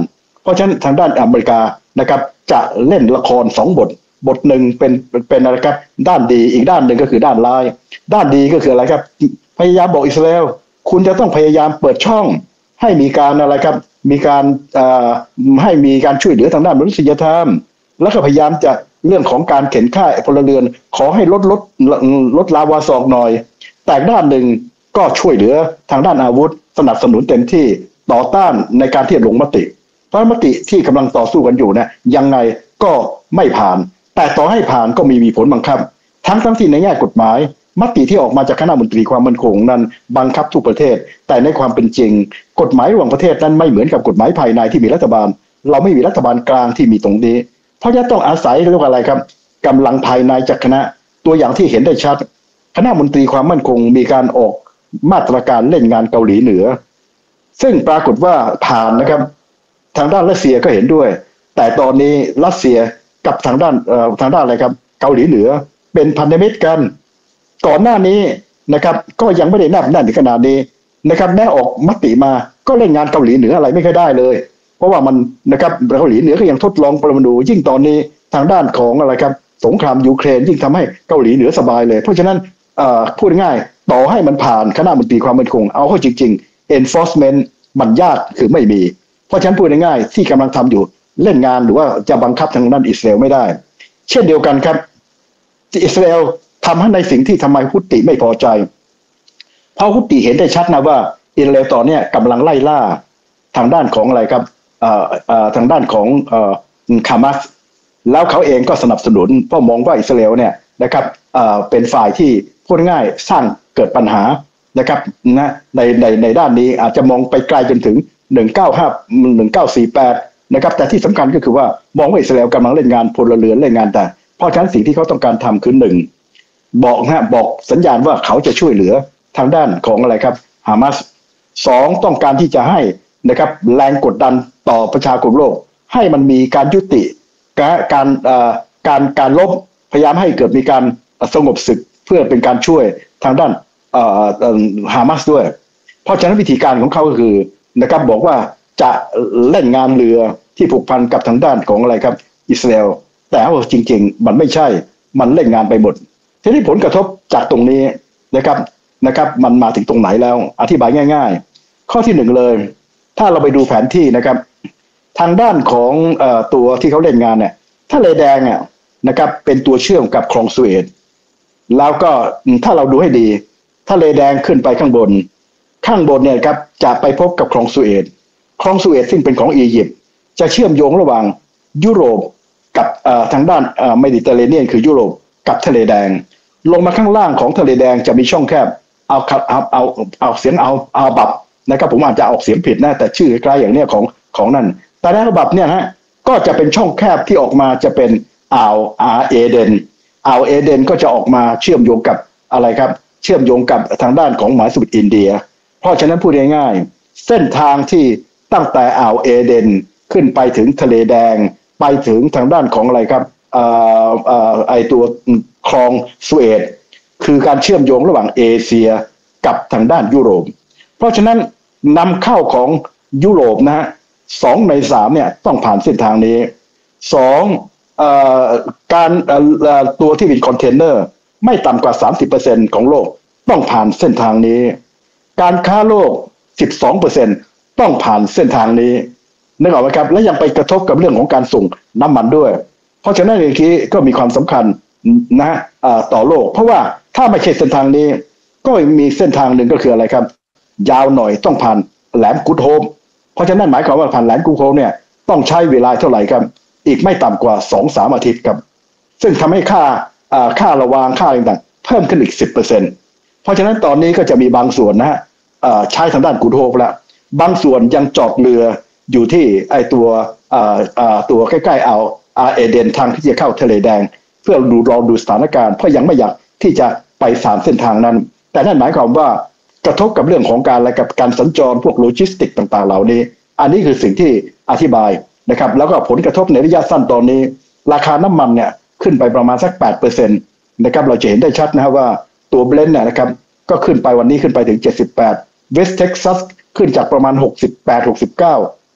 เพราะฉะนั้นทางด้านอเมริกานะครับจะเล่นละครสองบทบทหนึ่งเป็นเป็นอะไรครับด้านดีอีกด้านหนึ่งก็คือด้านร้ายด้านดีก็คืออะไรครับพยายามบอกอิสราเอลคุณจะต้องพยายามเปิดช่องให้มีการอะไรครับมีการให้มีการช่วยเหลือทางด้านมนุษยธรรมแล้วก็พยายามจะเรื่องของการเข็นฆ่าพลเรือนขอให้ลดลดลดลาวาศอกหน่อยแต่ด้านหนึ่งก็ช่วยเหลือทางด้านอาวุธสนับสนุนเต็มที่ต่อต้านในการที่จะลงมติเพราะมติที่กำลังต่อสู้กันอยู่นะยังไงก็ไม่ผ่านแต่ต่อให้ผ่านก็มีมีผลบังคับทั้งทั้งที่ในแง่กฎหมายมติที่ออกมาจากคณะมนตรีความมั่นคงนั้นบังคับทุกประเทศแต่ในความเป็นจริงกฎหมายระหว่างประเทศนั้นไม่เหมือนกับกฎหมายภายในที่มีรัฐบาลเราไม่มีรัฐบาลกลางที่มีตรงนี้เพราะจะต้องอาศัยเรียกว่าอะไรครับกำลังภายในจากคณะตัวอย่างที่เห็นได้ชัดคณะมนตรีความมั่นคงมีการออกมาตรการเล่นงานเกาหลีเหนือซึ่งปรากฏว่าผ่านนะครับทางด้านรัสเซียก็เห็นด้วยแต่ตอนนี้รัสเซียกับทางด้านเอ่อทางด้านอะไรครับเกาหลีเหนือเป็นพันธมิตรกันก่อนหน้านี้นะครับก็ยังไม่ได้แนบแน่นถึงขนาดนี้นะครับแม้ออกมติมาก็เล่นงานเกาหลีเหนืออะไรไม่ค่อยได้เลยเพราะว่ามันนะครับเกาหลีเหนือก็ยังทดลองปรมาณูยิ่งตอนนี้ทางด้านของอะไรครับสงครามยูเครนยิ่งทำให้เกาหลีเหนือสบายเลยเพราะฉะนั้นพูดง่ายต่อให้มันผ่านคณะมนตรีความมั่นคงเอาเข้าจริงๆ enforcement มันยากคือไม่มีเพราะฉะนั้นพูดง่ายๆที่กำลังทำอยู่เล่นงานหรือว่าจะบังคับทางด้านอิสราเอลไม่ได้เช่นเดียวกันครับอิสราเอลทำให้ในสิ่งที่ทำไมฮุตติไม่พอใจเพราะฮุตติเห็นได้ชัดนะว่าอิสราเอลตอนนี้กำลังไล่ล่าทางด้านของอะไรครับทางด้านของฮามาสแล้วเขาเองก็สนับสนุนเพราะมองว่าอิสราเอลเนี่ยนะครับเป็นฝ่ายที่พูดง่ายสร้างเกิดปัญหานะครับนะในในในด้านนี้อาจจะมองไปไกลจนถึงหนึ่งเก้าห้า หนึ่งเก้าสี่แปดนะครับแต่ที่สำคัญก็คือว่ามองว่าอิสราเอลกำลังเล่นงานพลเรือนเล่นงานแต่เพราะฉะนั้นสิ่งที่เขาต้องการทำคือหนึ่งบอกนะบอกสัญญาณว่าเขาจะช่วยเหลือทางด้านของอะไรครับฮามาสสองต้องการที่จะให้นะครับแรงกดดันต่อประชาคมโลกให้มันมีการยุติการการการการลบพยายามให้เกิดมีการสงบศึกเพื่อเป็นการช่วยทางด้านฮามาสด้วยเพราะฉะนั้นวิธีการของเขาก็คือนะครับบอกว่าจะเล่นงานเรือที่ผูกพันกับทางด้านของอะไรครับอิสราเอลแต่ว่าจริงๆมันไม่ใช่มันเล่นงานไปหมดทีนี้ผลกระทบจากตรงนี้นะครับนะครับมันมาถึงตรงไหนแล้วอธิบายง่ายๆข้อที่หนึ่งเลยถ้าเราไปดูแผนที่นะครับทางด้านของเอ่อตัวที่เขาเล่นงานเนี่ยทะเลแดงเนี่ยนะครับเป็นตัวเชื่อมกับคลองสุเอซแล้วก็ถ้าเราดูให้ดีทะเลแดงขึ้นไปข้างบนข้างบนเนี่ยครับจะไปพบกับคลองสุเอซคลองสุเอซซึ่งเป็นของอียิปต์จะเชื่อมโยงระหว่างยุโรปกับทางด้านเมดิเตอร์เรเนียนคือยุโรปกับทะเลแดงลงมาข้างล่างของทะเลแดงจะมีช่องแคบเอาเอาเอาเอาเสียงเอาเอาบับนะครับผมอาจจะออกเสียงผิดนะแต่ชื่อคล้ายอย่างเนี้ยของของนั่นแต่ในระบบเนี่ยฮะก็จะเป็นช่องแคบที่ออกมาจะเป็นอ่าวอาเอเดนอ่าวเอเดนก็จะออกมาเชื่อมโยงกับอะไรครับเชื่อมโยงกับทางด้านของมหาสมุทรอินเดียเพราะฉะนั้นพูดง่ายๆเส้นทางที่ตั้งแต่อ่าวเอเดนขึ้นไปถึงทะเลแดงไปถึงทางด้านของอะไรครับเอ่อเอ่อไอตัวคลองสุเอซคือการเชื่อมโยงระหว่างเอเชียกับทางด้านยุโรปเพราะฉะนั้นนำเข้าของยุโรปนะฮะสองในสามเนี่ยต้องผ่านเส้นทางนี้สองเอ่อการเอ่อตัวที่เป็นคอนเทนเนอร์ไม่ต่ำกว่า สามสิบเปอร์เซ็นต์ ของโลกต้องผ่านเส้นทางนี้การค้าโลก สิบสองเปอร์เซ็นต์ ต้องผ่านเส้นทางนี้นึกออกไหมครับและยังไปกระทบกับเรื่องของการส่งน้ำมันด้วยเพราะฉะนั้นเมื่อกี้ก็มีความสำคัญนะต่อโลกเพราะว่าถ้าไม่ใช่เส้นทางนี้ก็มีเส้นทางหนึ่งก็คืออะไรครับยาวหน่อยต้องผ่านแหลมกุดโฮมเพราะฉะนั้นหมายความว่าผ่านแหลมกุดโฮมเนี่ยต้องใช้เวลาเท่าไหร่ครับอีกไม่ต่ำกว่า สองถึงสาม อาทิตย์ครับซึ่งทำให้ค่าค่าระวางค่าต่างๆเพิ่มขึ้นอีก สิบเปอร์เซ็นต์ เพราะฉะนั้นตอนนี้ก็จะมีบางส่วนนะฮะใช้ทางด้านกุดโฮมแล้วบางส่วนยังจอดเรืออยู่ที่ไอตัวตัวใกล้ๆเอาอาเอเดนทางที่จะเข้าทะเลแดงเพื่อดูรอดูสถานการณ์เพราะยังไม่อยากที่จะไปสามเส้นทางนั้นแต่นั่นหมายความว่ากระทบกับเรื่องของการอะไรกับการสัญจรพวกโลจิสติกต่างๆเหล่านี้อันนี้คือสิ่งที่อธิบายนะครับแล้วก็ผลกระทบในระยะสั้นตอนนี้ราคาน้ำมันเนี่ยขึ้นไปประมาณสัก แปดเปอร์เซ็นต์ นะครับเราจะเห็นได้ชัดนะครับว่าตัวเบลนด์เนี่ยนะครับก็ขึ้นไปวันนี้ขึ้นไปถึงเจ็ดสิบแปดเวสต์เท็กซัสขึ้นจากประมาณหกสิบแปด หกสิบเก้า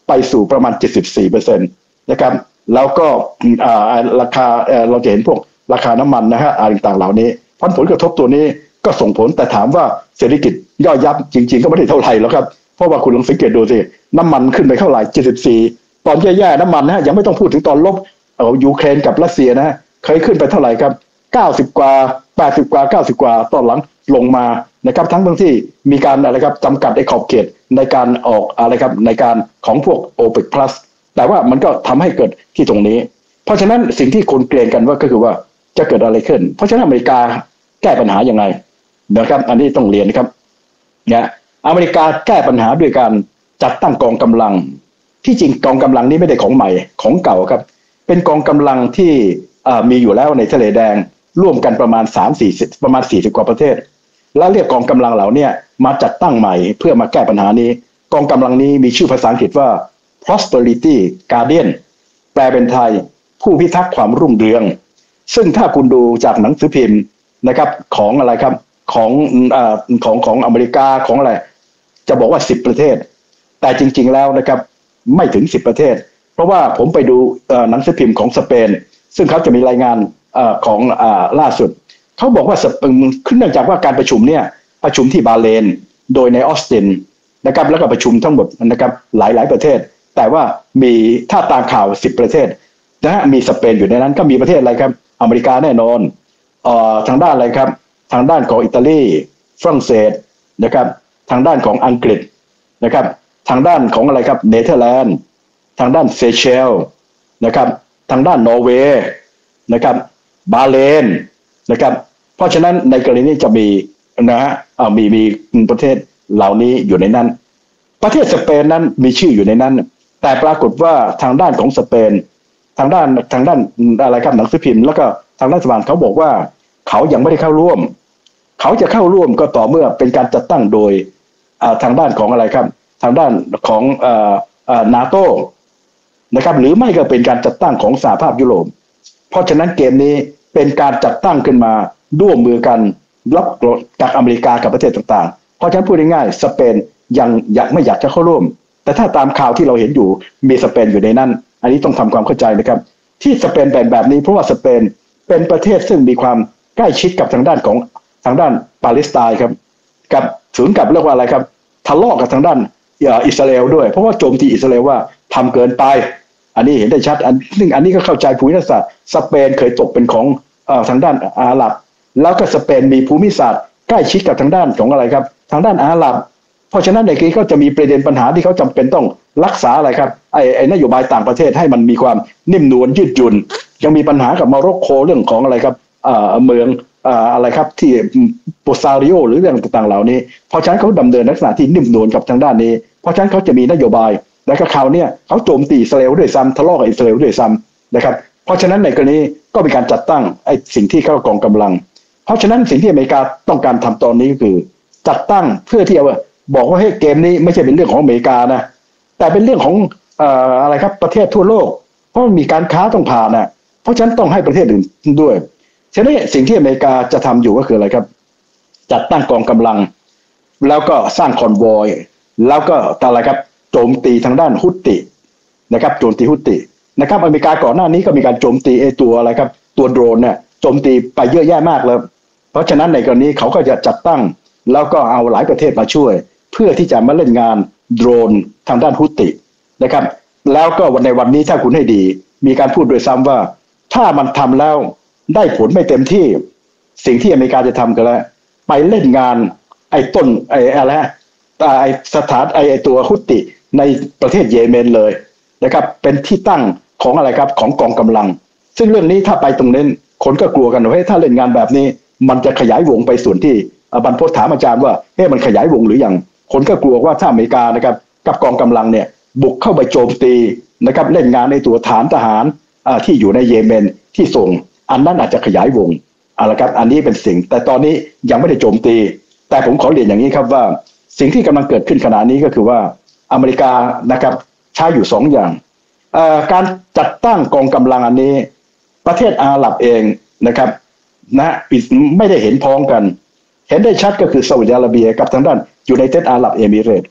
ไปสู่ประมาณ เจ็ดสิบสี่เปอร์เซ็นต์ นะครับแล้วก็ราคาเราจะเห็นพวกราคาน้ำมันนะฮะอะไรต่างๆเหล่านี้ผลผลกระทบตัวนี้ก็ส่งผลแต่ถามว่าเศรษฐกิจย่อยยับจริงๆก็ไม่ได้เท่าไหร่แล้วครับเพราะว่าคุณลองสังเกตดูสิน้ำมันขึ้นไปเท่าไหร่เจ็ดสิบสี่ตอนแย่ๆน้ำมันนะฮะยังไม่ต้องพูดถึงตอนลบเอายูเครนกับรัสเซียนะฮะเคยขึ้นไปเท่าไหร่ครับเก้าสิบกว่าแปดสิบกว่าเก้าสิบกว่าตอนหลังลงมานะครับทั้งทั้งที่มีการอะไรครับจำกัดไอ้ขอบเขตในการออกอะไรครับในการของพวก โอเปก Plus แต่ว่ามันก็ทำให้เกิดที่ตรงนี้เพราะฉะนั้นสิ่งที่คนเกรงกันว่าก็คือว่าจะเกิดอะไรขึ้นเพราะฉะนั้นอเมริกาแก้ปัญหายังไงนะครับอันนี้ต้องเรียนนะครับเนี่ยอเมริกาแก้ปัญหาด้วยการจัดตั้งกองกำลังที่จริงกองกำลังนี้ไม่ได้ของใหม่ของเก่าครับเป็นกองกำลังที่มีอยู่แล้วในทะเลแดงร่วมกันประมาณ สามถึงสี่สิบ ประมาณสี่สิบกว่าประเทศแล้วเรียกกองกำลังเหล่านี้มาจัดตั้งใหม่เพื่อมาแก้ปัญหานี้กองกำลังนี้มีชื่อภาษาอังกฤษว่า prosperity guardian แปลเป็นไทยผู้พิทักษ์ความรุ่งเรืองซึ่งถ้าคุณดูจากหนังสือพิมพ์นะครับของอะไรครับของเอ่อของของอเมริกาของอะไรจะบอกว่าสิบประเทศแต่จริงๆแล้วนะครับไม่ถึงสิบประเทศเพราะว่าผมไปดูหนังสือพิมพ์ของสเปนซึ่งเขาจะมีรายงานของล่าสุดเขาบอกว่าขึ้นเนื่องจากว่าการประชุมเนี่ยประชุมที่บาเลนโดยในออสตินนะครับแล้วก็ประชุมทั้งหมดนะครับหลายๆประเทศแต่ว่ามีถ้าตามข่าวสิบประเทศนะฮะมีสเปนอยู่ในนั้นก็มีประเทศอะไรครับอเมริกาแน่นอนเอ่อทางด้านอะไรครับทางด้านของอิตาลีฝรั่งเศสนะครับทางด้านของอังกฤษนะครับทางด้านของอะไรครับเนเธอร์แลนด์ทางด้านเซเชลนะครับทางด้านนอร์เวย์นะครับบาเลนนะครับเพราะฉะนั้นในกรณีนี้จะมีนะฮะมีมีประเทศเหล่านี้อยู่ในนั้นประเทศสเปนนั้นมีชื่ออยู่ในนั้นแต่ปรากฏว่าทางด้านของสเปนทางด้านทางด้านอะไรครับหนังสือพิมพ์แล้วก็ทางรัฐบาลเขาบอกว่าเขายังไม่ได้เข้าร่วมเขาจะเข้าร่วมก็ต่อเมื่อเป็นการจัดตั้งโดยทางด้านของอะไรครับทางด้านของนาโต้นะครับหรือไม่ก็เป็นการจัดตั้งของสหภาพยุโรปเพราะฉะนั้นเกมนี้เป็นการจัดตั้งขึ้นมาร่วมมือกันรับจากอเมริกากับประเทศต่างๆเพราะฉะนั้นพูดง่ายๆสเปนยังอยากไม่อยากจะเข้าร่วมแต่ถ้าตามข่าวที่เราเห็นอยู่มีสเปนอยู่ในนั้นอันนี้ต้องทำความเข้าใจนะครับที่สเปนเป็นแบบนี้เพราะว่าสเปนเป็นประเทศซึ่งมีความใกล้ชิดกับทางด้านของทางด้านปาเลสไตน์ครับกับศูนย์กับเรียกว่าอะไรครับทะเลาะกับทางด้านอิสราเอลด้วยเพราะว่าโจมตีอิสราเอลว่าทำเกินไปอันนี้เห็นได้ชัดอันซึ่งอันนี้ก็เข้าใจภูมิศาสตร์สเปนเคยตกเป็นของทางด้านอาหรับแล้วก็สเปนมีภูมิศาสตร์ใกล้ชิดกับทางด้านของอะไรครับทางด้านอาหรับเพราะฉะนั้นในนี้ก็จะมีประเด็นปัญหาที่เขาจำเป็นต้องรักษาอะไรครับไอ้ไอ้นโยบายต่างประเทศให้มันมีความนิ่มนวลยืดหยุ่นยังมีปัญหากับโมร็อกโกเรื่องของอะไรครับเมืองอะไรครับที่โปซาริโอหรือเรื่องต่างๆเหล่านี้เพราะฉะนั้นเขาดำเนินลักษณะที่นิ่มนวลกับทางด้านนี้เพราะฉะนั้นเขาจะมีนโยบายและก็ข่าวเนี่ยเขาโจมตีอิสราเอลด้วยซ้ำทะเลาะกับอิสราเอลด้วยซ้ำนะครับเพราะฉะนั้นในกรณีก็มีการจัดตั้งไอ้สิ่งที่เขากองกำลังเพราะฉะนั้นสิ่งที่อเมริกาต้องการทำตอนนี้ก็คือจัดตั้งเพื่อที่จะบอกว่าให้เกมนี้ไม่ใช่เป็นเรื่องของอเมริกานะแต่เป็นเรื่องของเอ่ออะไรครับประเทศทั่วโลกเพราะมีการค้าต้องผ่านนะเพราะฉะนั้นต้องให้ประเทศอื่นด้วยฉะนั้นสิ่งที่อเมริกาจะทำอยู่ก็คืออะไรครับจัดตั้งกองกำลังแล้วก็สร้างคอนวอยแล้วก็อะไรครับโจมตีทางด้านฮุตตินะครับโจมตีฮุตตินะครับอเมริกาก่อนหน้านี้ก็มีการโจมตีไอ้ตัวอะไรครับตัวโดรนเนี่ยโจมตีไปเยอะแยะมากเลยเพราะฉะนั้นในกรณีเขาก็จะจัดตั้งแล้วก็เอาหลายประเทศมาช่วยเพื่อที่จะมาเล่นงานโดรนทางด้านฮุตตินะครับแล้วก็วันในวันนี้ถ้าคุณให้ดีมีการพูดโดยซ้ำว่าถ้ามันทำแล้วได้ผลไม่เต็มที่สิ่งที่อเมริกาจะทำกันแล้วไปเล่นงานไอ้ต้นไอ้อะไรไอ้สถานไอ้ไอ้ตัวฮุตติในประเทศเยเมนเลยนะครับเป็นที่ตั้งของอะไรครับของกองกำลังซึ่งเรื่องนี้ถ้าไปตรงนั้นคนก็กลัวกันว่าเฮ้ยถ้าเล่นงานแบบนี้มันจะขยายวงไปส่วนที่บรรพตถามอาจารย์ว่าเฮ้ยมันขยายวงหรือยังคนก็กลัวว่าถ้าอเมริกานะครับกับกองกำลังเนี่ยบุกเข้าไปโจมตีนะครับเล่นงานในตัวฐานทหารที่อยู่ในเยเมนที่ส่งอันนั้นอาจจะขยายวงเอาละครับอันนี้เป็นสิ่งแต่ตอนนี้ยังไม่ได้โจมตีแต่ผมขอเรียนอย่างนี้ครับว่าสิ่งที่กำลังเกิดขึ้นขณะนี้ก็คือว่าอเมริกานะครับใช้อยู่สองอย่างการจัดตั้งกองกำลังอันนี้ประเทศอาหรับเองนะครับนะไม่ได้เห็นพ้องกันเห็นได้ชัดก็คือซาอุดิอาระเบียกับทางด้านยูไนเต็ดอาหรับเอมิเรตส์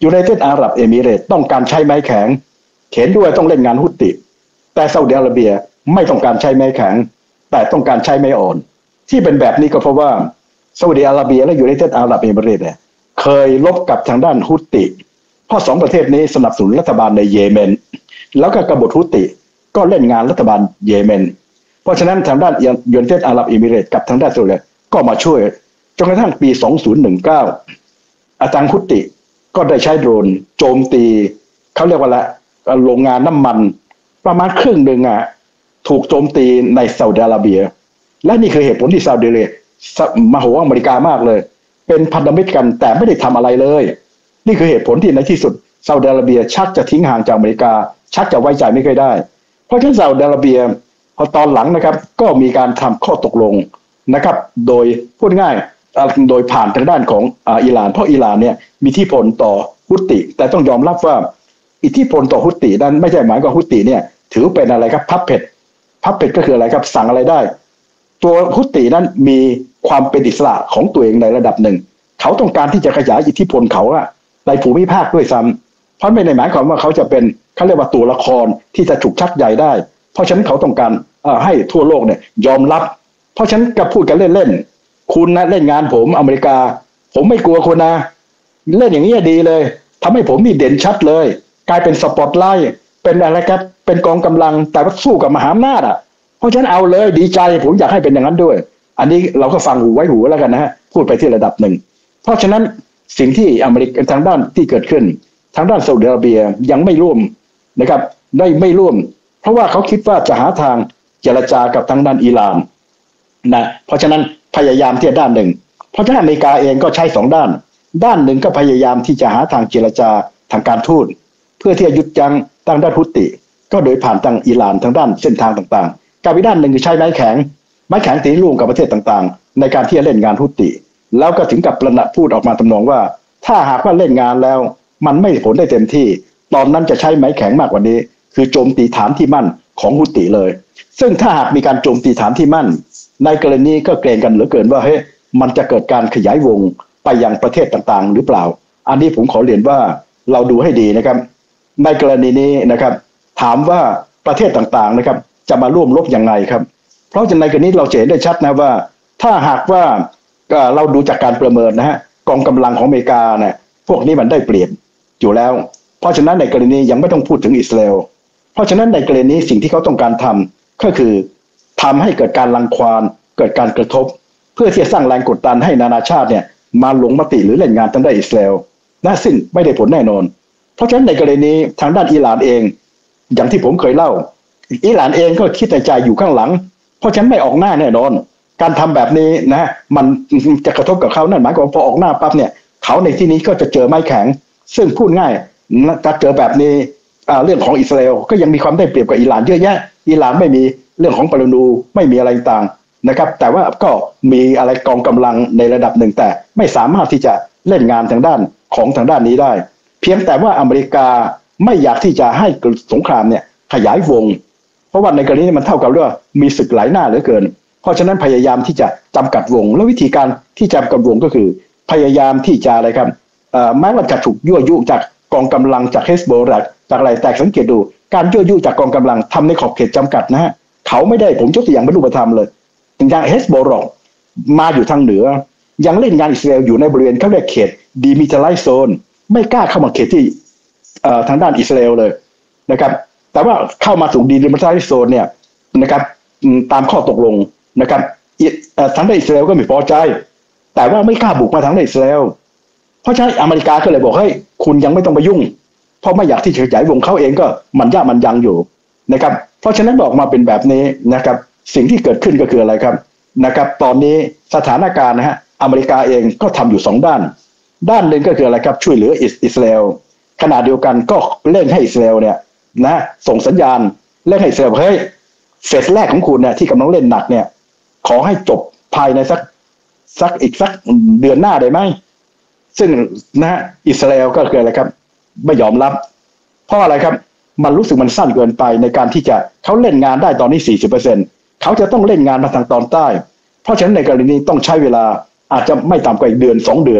ยูไนเต็ดอาหรับเอมิเรตส์ต้องการใช้ไม้แข็งเห็นด้วยต้องเล่นงานฮุตติแต่ซาอุดิอาระเบียไม่ต้องการใช้ไม้แข็งแต่ต้องการใช้ไม้อ่อนที่เป็นแบบนี้ก็เพราะว่าซาอุดิอาระเบียและยูไนเต็ดอาหรับเอมิเรตส์เนี่ยเคยลบกับทางด้านฮุตติเพราะสองประเทศนี้สนับสนุนรัฐบาลในเยเมนแล้วก็กบฏฮุตติก็เล่นงานรัฐบาลเยเมนเพราะฉะนั้นทางด้านยูไนเต็ดอาหรับเอมิเรตส์กับทางด้านซาอุดิก็มาช่วยจนกระทั่งปีสองพันสิบเก้าอาจารย์ฮุตติก็ได้ใช้โดรนโจมตีเขาเรียกว่าละโรงงานน้ำมันประมาณครึ่งหนึ่งอ่ะถูกโจมตีในซาอุดิอาระเบียและนี่คือเหตุผลที่ซาอุดิอาระเบียมาโหอเมริกามากเลยเป็นพันธมิตรกันแต่ไม่ได้ทำอะไรเลยนี่คือเหตุผลที่ในที่สุดซาอุดิอาระเบียชักจะทิ้งห่างจากอเมริกาชักจะไว้ใจไม่ค่อยได้เพราะฉะนั้นซาอุดิอาระเบียพอตอนหลังนะครับก็มีการทำข้อตกลงนะครับโดยพูดง่ายโดยผ่านทางด้านของอิหร่านเพราะอิหร่านเนี่ยมีอิทธิพลต่อฮุตติแต่ต้องยอมรับว่าอิทธิพลต่อฮุตตินั้นไม่ใช่หมายความฮุตติเนี่ยถือเป็นอะไรครับพับเพดพับเพดก็คืออะไรครับสั่งอะไรได้ตัวฮุตตินั้นมีความเป็นอิสระของตัวเองในระดับหนึ่งเขาต้องการที่จะขยายอิทธิพลเขาอะในภูมิภาคด้วยซ้ำเพราะไม่ได้หมายความว่าเขาจะเป็นเขาเรียกว่าตัวละครที่จะถูกชักใยได้เพราะฉะนั้นเขาต้องการให้ทั่วโลกเนี่ยยอมรับเพราะฉะนั้นก็พูดกันเล่นๆคุณนะเล่นงานผมอเมริกาผมไม่กลัวคุณนะเล่นอย่างนี้ดีเลยทำให้ผมนี่เด่นชัดเลยกลายเป็นสปอตไลท์เป็นอะไรครับเป็นกองกำลังแต่ว่าสู้กับมหาอำนาจอ่ะเพราะฉะนั้นเอาเลยดีใจผมอยากให้เป็นอย่างนั้นด้วยอันนี้เราก็ฟังหูไว้หูแล้วกันนะฮะพูดไปที่ระดับหนึ่งเพราะฉะนั้นสิ่งที่อเมริกาทางด้านที่เกิดขึ้นทางด้านซาอุดิอาระเบียยังไม่ร่วมนะครับได้ไม่ร่วมเพราะว่าเขาคิดว่าจะหาทางเจรจากับทางด้านอิหร่านนะเพราะฉะนั้นพยายามที่ด้านหนึ่งเพราะฉะนั้นอเมริกาเองก็ใช้สองด้านด้านหนึ่งก็พยายามที่จะหาทางเจรจาทางการทูตเพื่อที่จะยุดยั้งทางด้านฮุตติก็โดยผ่านทางอิหร่านทางด้านเส้นทางต่างๆกับอีกด้านหนึ่งคือใช้ไม้แข็งไม้แข็งตีร่วมกับประเทศต่างๆในการที่จะเล่นงานฮุตติแล้วก็ถึงกับประนามพูดออกมาทำนองว่าถ้าหากว่าเล่นงานแล้วมันไม่ผลได้เต็มที่ตอนนั้นจะใช้ไม้แข็งมากกว่านี้คือโจมตีฐานที่มั่นของฮุตติเลยซึ่งถ้าหากมีการโจมตีฐานที่มั่นในกรณีก็เกรงกันเหลือเกินว่าเฮ้ยมันจะเกิดการขยายวงไปยังประเทศต่างๆหรือเปล่าอันนี้ผมขอเรียนว่าเราดูให้ดีนะครับในกรณีนี้นะครับถามว่าประเทศต่างๆนะครับจะมาร่วมรบยังไงครับเพราะในกรณีเราเห็นได้ชัดนะว่าถ้าหากว่าเราดูจากการประเมินนะฮะกองกำลังของอเมริกาเนี่ยพวกนี้มันได้เปรียบอยู่แล้วเพราะฉะนั้นในกรณียังไม่ต้องพูดถึงอิสราเอลเพราะฉะนั้นในกรณีสิ่งที่เขาต้องการทำก็คือทำให้เกิดการรังควานเกิดการกระทบเพื่อที่จะสร้างแรงกดดันให้นานาชาติเนี่ยมาลงมติหรือเล่นงานทางด้านอิสราเอลนะซึ่งไม่ได้ผลแน่นอนเพราะฉะนั้นในกรณีทางด้านอิหร่านเองอย่างที่ผมเคยเล่าอิหร่านเองก็คิดในใจอยู่ข้างหลังเพราะฉะนั้นไม่ออกหน้าแน่นอนการทำแบบนี้นะมันจะกระทบกับเขานั่นหมายความว่าพอออกหน้าปั๊บเนี่ยเขาในที่นี้ก็จะเจอไม้แข็งซึ่งพูดง่ายการเจอแบบนี้เรื่องของอิสราเอลก็ยังมีความได้เปรียบกับอิหร่านเยอะแยะอิหร่านไม่มีเรื่องของปรมาณูไม่มีอะไรต่างนะครับแต่ว่าก็มีอะไรกองกำลังในระดับหนึ่งแต่ไม่สามารถที่จะเล่นงานทางด้านของทางด้านนี้ได้เพียงแต่ว่าอเมริกาไม่อยากที่จะให้สงครามเนี่ยขยายวงเพราะว่าในกรณีนี้มันเท่ากับว่ามีศึกหลายหน้าเหลือเกินเพราะฉะนั้นพยายามที่จะจำกัดวงและวิธีการที่จำกัดวงก็คือพยายามที่จะอะไรครับแม้ว่าจะถูกยั่วยุจากกองกำลังจากเฮสโบลาจากอะไรแต่สังเกตดูการยั่วยุจากกองกำลังทำในขอบเขตจำกัดนะฮะเขาไม่ได้ผมยกตัวอย่างเป็นรูปธรรมเลยอย่างเฮสโบลามาอยู่ทางเหนือยังเล่นงานอิสราเอลอยู่ในบริเวณเขาเรียกเขตดีมิทไลซ์โซนไม่กล้าเข้ามาเขตที่ทางด้านอิสราเอลเลยนะครับแต่ว่าเข้ามาสู่ดีมิทไลซ์โซนเนี่ยนะครับตามข้อตกลงนะครับทางด้านอิสราเอลก็ไม่พอใจแต่ว่าไม่กล้าบุกมาทางด้านอิสราเอลเพราะฉะนั้นอเมริกาก็เลยบอกให้คุณยังไม่ต้องไปยุ่งเพราะไม่อยากที่จะขยายวงเขาเองก็มันยากมันยังอยู่นะครับเพราะฉะนั้นออกมาเป็นแบบนี้นะครับสิ่งที่เกิดขึ้นก็คืออะไรครับนะครับตอนนี้สถานการณ์นะฮะอเมริกาเองก็ทำอยู่สองด้านด้านหนึ่งก็คืออะไรครับช่วยเหลืออิสราเอลขณะเดียวกันก็เร่งให้อิสราเอลเนี่ยนะส่งสัญญาณเร่งให้อิสราเอลเฮ้ยเฟสแรกของคุณเนี่ยที่กำลังเล่นหนักเนี่ยขอให้จบภายในสักสักอีกสักเดือนหน้าได้ไหมซึ่งนะอิสราเอลก็คืออะไรครับไม่ยอมรับเพราะอะไรครับมันรู้สึกมันสั้นเกินไปในการที่จะเขาเล่นงานได้ตอนนี้ สี่สิบเปอร์เซ็นต์ เขาจะต้องเล่นงานมาทางตอนใต้เพราะฉะนั้นในกรณีนี้ต้องใช้เวลาอาจจะไม่ต่ำกว่าอีกเดือนสองเดือน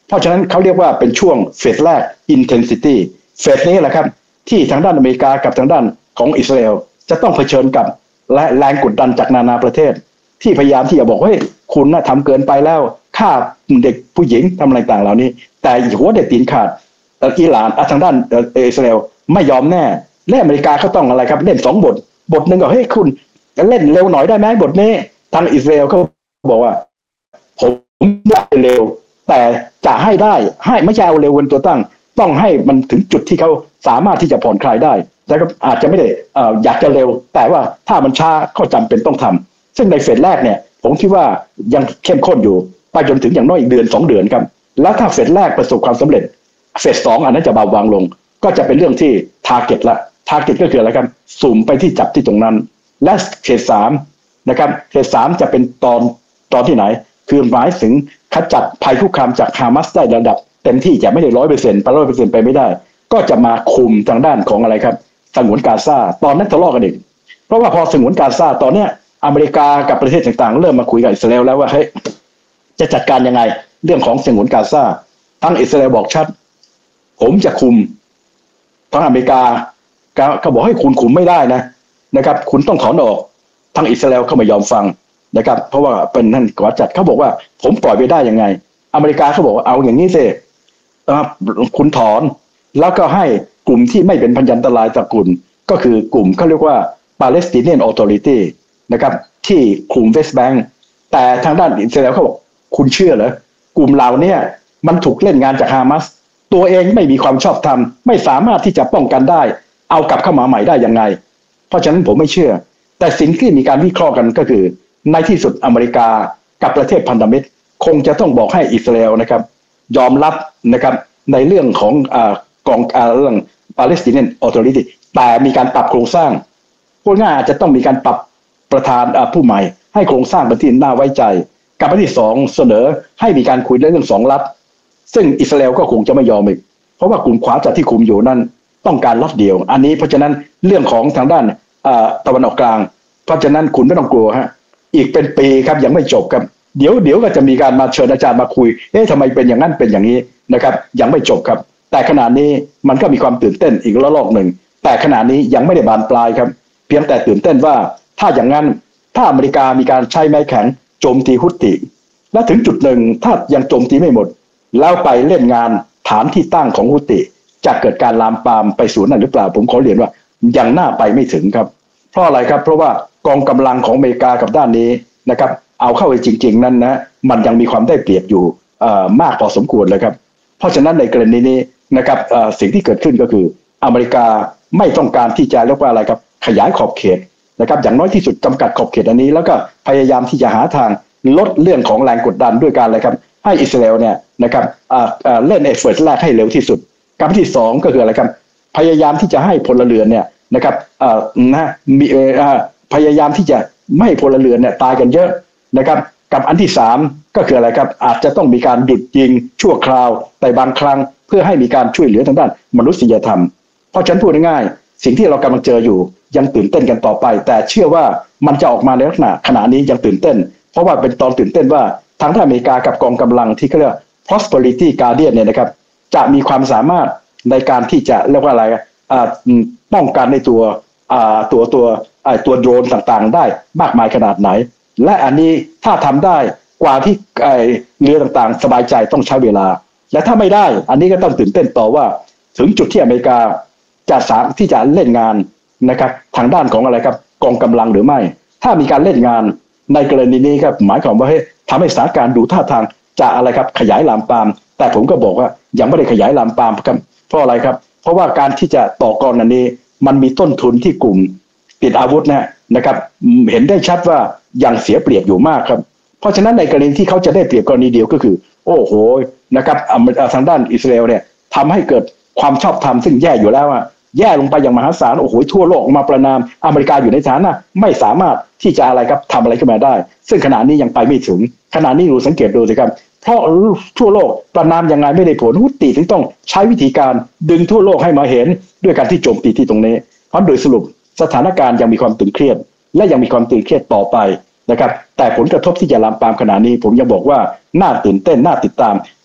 เพราะฉะนั้นเขาเรียกว่าเป็นช่วงเฟสแรก intensity เฟสนี้แหละครับที่ทางด้านอเมริกากับทางด้านของอิสราเอลจะต้องเผชิญกับและแรงกดดันจากนานาประเทศที่พยายามที่จะบอกว่าเฮ้ยคุณน่ะทำเกินไปแล้วฆ่าเด็กผู้หญิงทำอะไรต่างเหล่านี้แต่หัวเด็ดตีนขาดอิหร่านทางด้านอิสราเอลไม่ยอมแน่และอเมริกาเขาต้องอะไรครับเล่นสองบทบทหนึ่งก็เฮ้ยคุณเล่นเร็วหน่อยได้ไหมบทนี้ทางอิสราเอลเขาบอกว่าผมอยากเร็วแต่จะให้ได้ให้ไม่ใช่เอาเร็วเป็นตัวตั้งต้องให้มันถึงจุดที่เขาสามารถที่จะผ่อนคลายได้แต่ก็อาจจะไม่ได้เอ่ออยากจะเร็วแต่ว่าถ้ามันช้าก็จำเป็นต้องทำซึ่งในเฟสแรกเนี่ยผมคิดว่ายังเข้มข้นอยู่ไปจนถึงอย่างน้อยอีกเดือนสองเดือนครับแล้วถ้าเฟสแรกประสบความสำเร็จเฟสสองอันนั้นจะเบาบางลงก็จะเป็นเรื่องที่ทาร์เก็ตละทาร์เก็ตก็คืออะไรครับสุ่มไปที่จับที่ตรงนั้นและเฟสสามนะครับเฟสสามจะเป็นตอนตอนที่ไหนคือหมายถึงขจัดภัยคุกคามจากฮามาสได้ระดับเต็มที่จะไม่ได้ร้อยเปอร์เซ็นต์ไปร้อยเปอร์เซ็นต์ไปไม่ได้ก็จะมาคุมทางด้านของอะไรครับสงวนกาซาตอนนั้นทะเลาะกันอีกเพราะว่าพอสงวนกาซาตอนเนี้ยอเมริกากับประเทศต่างๆเริ่มมาคุยกับอิสราเอลแล้วว่าเฮ้ยจะจัดการยังไงเรื่องของสงวนกาซาทั้งอิสราเอลบอกชัดผมจะคุมทั้งอเมริกาก็บอกให้คุณคุมไม่ได้นะนะครับคุณต้องถอนออกทั้งอิสราเอลเขาไม่ยอมฟังนะครับเพราะว่าเป็นนั่นกว่าจัดเขาบอกว่าผมปล่อยไปได้ยังไงอเมริกาเขาบอกว่าเอาอย่างนี้สิคุณถอนแล้วก็ให้กลุ่มที่ไม่เป็นพยันตรายต่อกลุ่มก็คือกลุ่มเขาเรียกว่า Palestinian Authority นะครับที่คุมเวสต์แบงก์แต่ทางด้านอิสราเอลเขาบอกคุณเชื่อเหรอกลุ่มเหล่านี้มันถูกเล่นงานจากฮามาสตัวเองไม่มีความชอบธรรมไม่สามารถที่จะป้องกันได้เอากลับเข้ามาใหม่ได้ยังไงเพราะฉะนั้นผมไม่เชื่อแต่สิ่งที่มีการวิเคราะห์กันก็คือในที่สุดอเมริกากับประเทศพันธมิตรคงจะต้องบอกให้อิสราเอลนะครับยอมรับนะครับในเรื่องของอ่ากองอ่าเรื่อง Palestinian Authority แต่มีการปรับโครงสร้างพูดง่ายอาจจะต้องมีการปรับประธานผู้ใหม่ให้โครงสร้างเป็นที่น่าไว้ใจกับอันที่สองเสนอให้มีการคุยเรื่องสองรัฐซึ่งอิสราเอลก็คงจะไม่ยอมอีกเพราะว่ากลุ่มขวาจัดที่คุมอยู่นั่นต้องการรัฐเดียวอันนี้เพราะฉะนั้นเรื่องของทางด้านตะวันออกกลางเพราะฉะนั้นคุณไม่ต้องกลัวฮะอีกเป็นปีครับยังไม่จบครับเดี๋ยวเดี๋ยวก็จะมีการมาเชิญอาจารย์มาคุยเอ๊ะทำไมเป็นอย่างนั้นเป็นอย่างนี้นะครับยังไม่จบครับแต่ขณะนี้มันก็มีความตื่นเต้นอีกระลอกหนึ่งแต่ขณะนี้ยังไม่ได้บานปลายครับเพียงแต่ตื่นเต้นว่าถ้าอย่างนั้นถ้าอเมริกามีการใช้ไม้แข็งโจมตีฮุตติและถึงจุดหนึ่งถ้ายังโจมตีไม่หมดแล้วไปเล่นงานฐานที่ตั้งของฮุตติจะเกิดการลามปามไปสู่นั่นหรือเปล่าผมขอเรียนว่ายังน่าไปไม่ถึงครับเพราะอะไรครับเพราะว่ากองกำลังของอเมริกากับด้านนี้นะครับเอาเข้าไปจริงๆนั้นนะมันยังมีความได้เปรียบอยู่มากพอสมควรเลยครับเพราะฉะนั้นในกรณีนี้นะครับสิ่งที่เกิดขึ้นก็คืออเมริกาไม่ต้องการที่จะเรียกว่าอะไรครับขยายขอบเขตนะครับอย่างน้อยที่สุดจำกัดขอบเขตอันนี้แล้วก็พยายามที่จะหาทางลดเรื่องของแรงกดดันด้วยการอะไรครับให้อิสราเอลเนี่ยนะครับเล่นเอฟเฟอร์ตแรกให้เร็วที่สุดการที่สองก็คืออะไรครับพยายามที่จะให้พลเรือนเนี่ยนะครับนะมีพยายามที่จะไม่ให้พลเรือนเนี่ยตายกันเยอะนะครับกับอันที่สามก็คืออะไรครับอาจจะต้องมีการหยุดยิงชั่วคราวแต่บางครั้งเพื่อให้มีการช่วยเหลือทางด้านมนุษยธรรมเพราะฉันพูดง่ายๆสิ่งที่เรากำลังเจออยู่ยังตื่นเต้นกันต่อไปแต่เชื่อว่ามันจะออกมาในลักษณะขณะนี้ยังตื่นเต้นเพราะว่าเป็นตอนตื่นเต้นว่าทางด้านอเมริกากับกองกำลังที่เขาเรียก prosperity guardian เนี่ยนะครับจะมีความสามารถในการที่จะเรียกว่าอะไรป้องกันในตัวตัวตัวตัวโดรนต่างๆได้มากมายขนาดไหนและอันนี้ถ้าทำได้กว่าที่เรือต่างๆสบายใจต้องใช้เวลาและถ้าไม่ได้อันนี้ก็ต้องตื่นเต้นต่อว่าถึงจุดที่อเมริกาจะสามารถที่จะเล่นงานนะครับทางด้านของอะไรครับกองกำลังหรือไม่ถ้ามีการเล่นงานในกรณีนี้ครับหมายความว่าให้ทำให้สถานการณ์ดูท่าทางจะอะไรครับขยายลามปามแต่ผมก็บอกว่ายังไม่ได้ขยายลามปามครับเพราะอะไรครับเพราะว่าการที่จะต่อกรอันนี้มันมีต้นทุนที่กลุ่มติดอาวุธนะนะครับเห็นได้ชัดว่ายังเสียเปรียบอยู่มากครับเพราะฉะนั้นในกรณีที่เขาจะได้เปรียบกรณีเดียวก็คือโอ้โหนะครับทางด้านอิสราเอลเนี่ยทำให้เกิดความชอบธรรมซึ่งแย่อยู่แล้วอะแย่ลงไปอย่างมหาศาลโอ้โหทั่วโลกมาประนามอเมริกาอยู่ในฐานะไม่สามารถที่จะอะไรครับทำอะไรขึ้นมาได้ซึ่งขณะนี้ยังไปไม่ถึงขณะนี้ดูสังเกตดูสิครับเพราะทั่วโลกประนามยังไงไม่ได้ผลฮุตติถึงต้องใช้วิธีการดึงทั่วโลกให้มาเห็นด้วยการที่โจมตีที่ตรงนี้เพราะโดยสรุปสถานการณ์ยังมีความตึงเครียดและยังมีความตึงเครียดต่อไปนะครับแต่ผลกระทบที่จะลามปามขณะนี้ผมยังบอกว่าน่าตื่นเต้นน่าติดตาม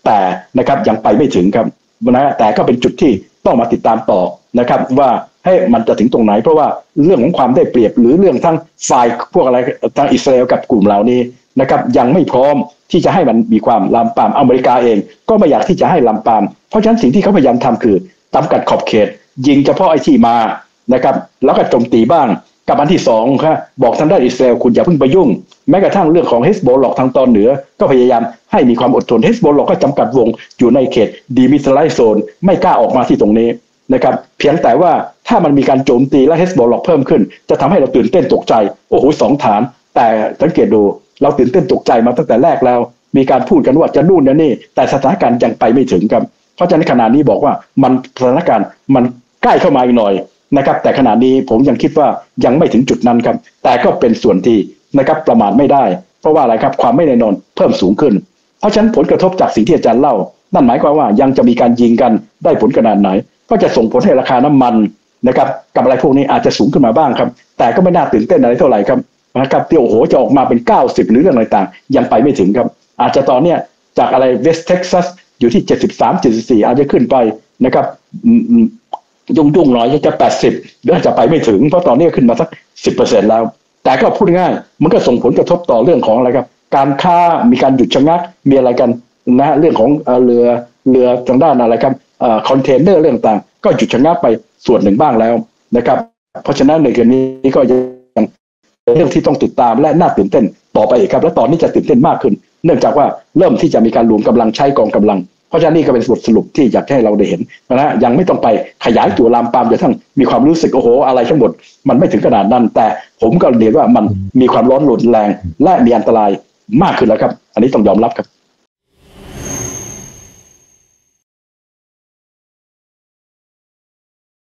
แต่นะครับยังไปไม่ถึงครับนะแต่ก็เป็นจุดที่ต้องมาติดตามต่อนะครับว่าให้มันจะถึงตรงไหนเพราะว่าเรื่องของความได้เปรียบหรือเรื่องทั้งฝ่ายพวกอะไรทางอิสราเอลกับกลุ่มเหล่านี้นะครับยังไม่พร้อมที่จะให้มันมีความลามปามอเมริกาเองก็ไม่อยากที่จะให้ลามปามเพราะฉะนั้นสิ่งที่เขาพยายามทำคือจำกัดขอบเขตยิงเฉพาะไอ้ที่มานะครับแล้วก็โจมตีบ้างกับอันที่สองครับบอกทางด้านอิสราเอลคุณอย่าเพิ่งไปยุ่งแม้กระทั่งเรื่องของเฮสโบลล็อกทางตอนเหนือก็พยายามให้มีความอดทนเฮสโบลล็อกก็จำกัดวงอยู่ในเขตดีมิสไลโซนไม่กล้าออกมาที่ตรงนี้นะครับเพียงแต่ว่าถ้ามันมีการโจมตีและเฮสโบลล็อกเพิ่มขึ้นจะทำให้เราตื่นเต้นตกใจโอ้โหสองฐานแต่สังเกตดูเราตื่นเต้นตกใจมาตั้งแต่แรกแล้วมีการพูดกันว่าจะนู่นจะนี่แต่สถานการณ์ยังไปไม่ถึงครับเพราะฉะนั้นขณะนี้บอกว่ามันสถานการณ์มันใกล้เข้ามาอีกหน่อยนะครับแต่ขณะนี้ผมยังคิดว่ายังไม่ถึงจุดนั้นครับแต่ก็เป็นส่วนที่นะครับประมาทไม่ได้เพราะว่าอะไรครับความไม่แน่นอนเพิ่มสูงขึ้นเพราะฉะนั้นผลกระทบจากสิ่งที่อาจารย์เล่านั่นหมายความว่ายังจะมีการยิงกันได้ผลขนาดไหนก็จะส่งผลให้ราคาน้ำมันนะครับกับอะไรพวกนี้อาจจะสูงขึ้นมาบ้างครับแต่ก็ไม่น่าตื่นเต้นอะไรเท่าไหร่ครับนะครับที่โอ้โหจะออกมาเป็นเก้าสิบหรือเรื่องอะไรต่างยังไปไม่ถึงครับอาจจะตอนเนี้ยจากอะไรเวสต์เท็กซัสอยู่ที่เจ็ดสิบสาม เจ็ดสิบสี่อาจจะขึ้นไปนะครับยุ่งๆหน่อยจะแปดสิบหรืออาจจะไปไม่ถึงเพราะตอนนี้ขึ้นมาสัก สิบเปอร์เซ็นต์ แล้วแต่ก็พูดง่ายมันก็ส่งผลกระทบต่อเรื่องของอะไรครับการค้ามีการหยุดชะงักมีอะไรกันนะเรื่องของเรือเรือทางด้านอะไรครับคอนเทนเนอร์เรื่องต่างก็หยุดชะงักไปส่วนหนึ่งบ้างแล้วนะครับเพราะฉะนั้นในกรณีนี้ก็ยังเป็นเรื่องที่ต้องติดตามและน่าตื่นเต้นต่อไปอีกครับและตอนนี้จะตื่นเต้นมากขึ้นเนื่องจากว่าเริ่มที่จะมีการรวมกำลังใช้กองกำลังเพราะฉะนั้นนี่ก็เป็นบทสรุปที่อยากให้เราได้เห็นนะยังไม่ต้องไปขยายตัวลามปามจนทั้งมีความรู้สึกโอ้โหอะไรทั้งหมดมันไม่ถึงขนาดนั้นแต่ผมก็เรียนว่ามันมีความร้อนรุนแรงและมีอันตรายมากขึ้นแล้วครับอันนี้ต้องยอมรับครับ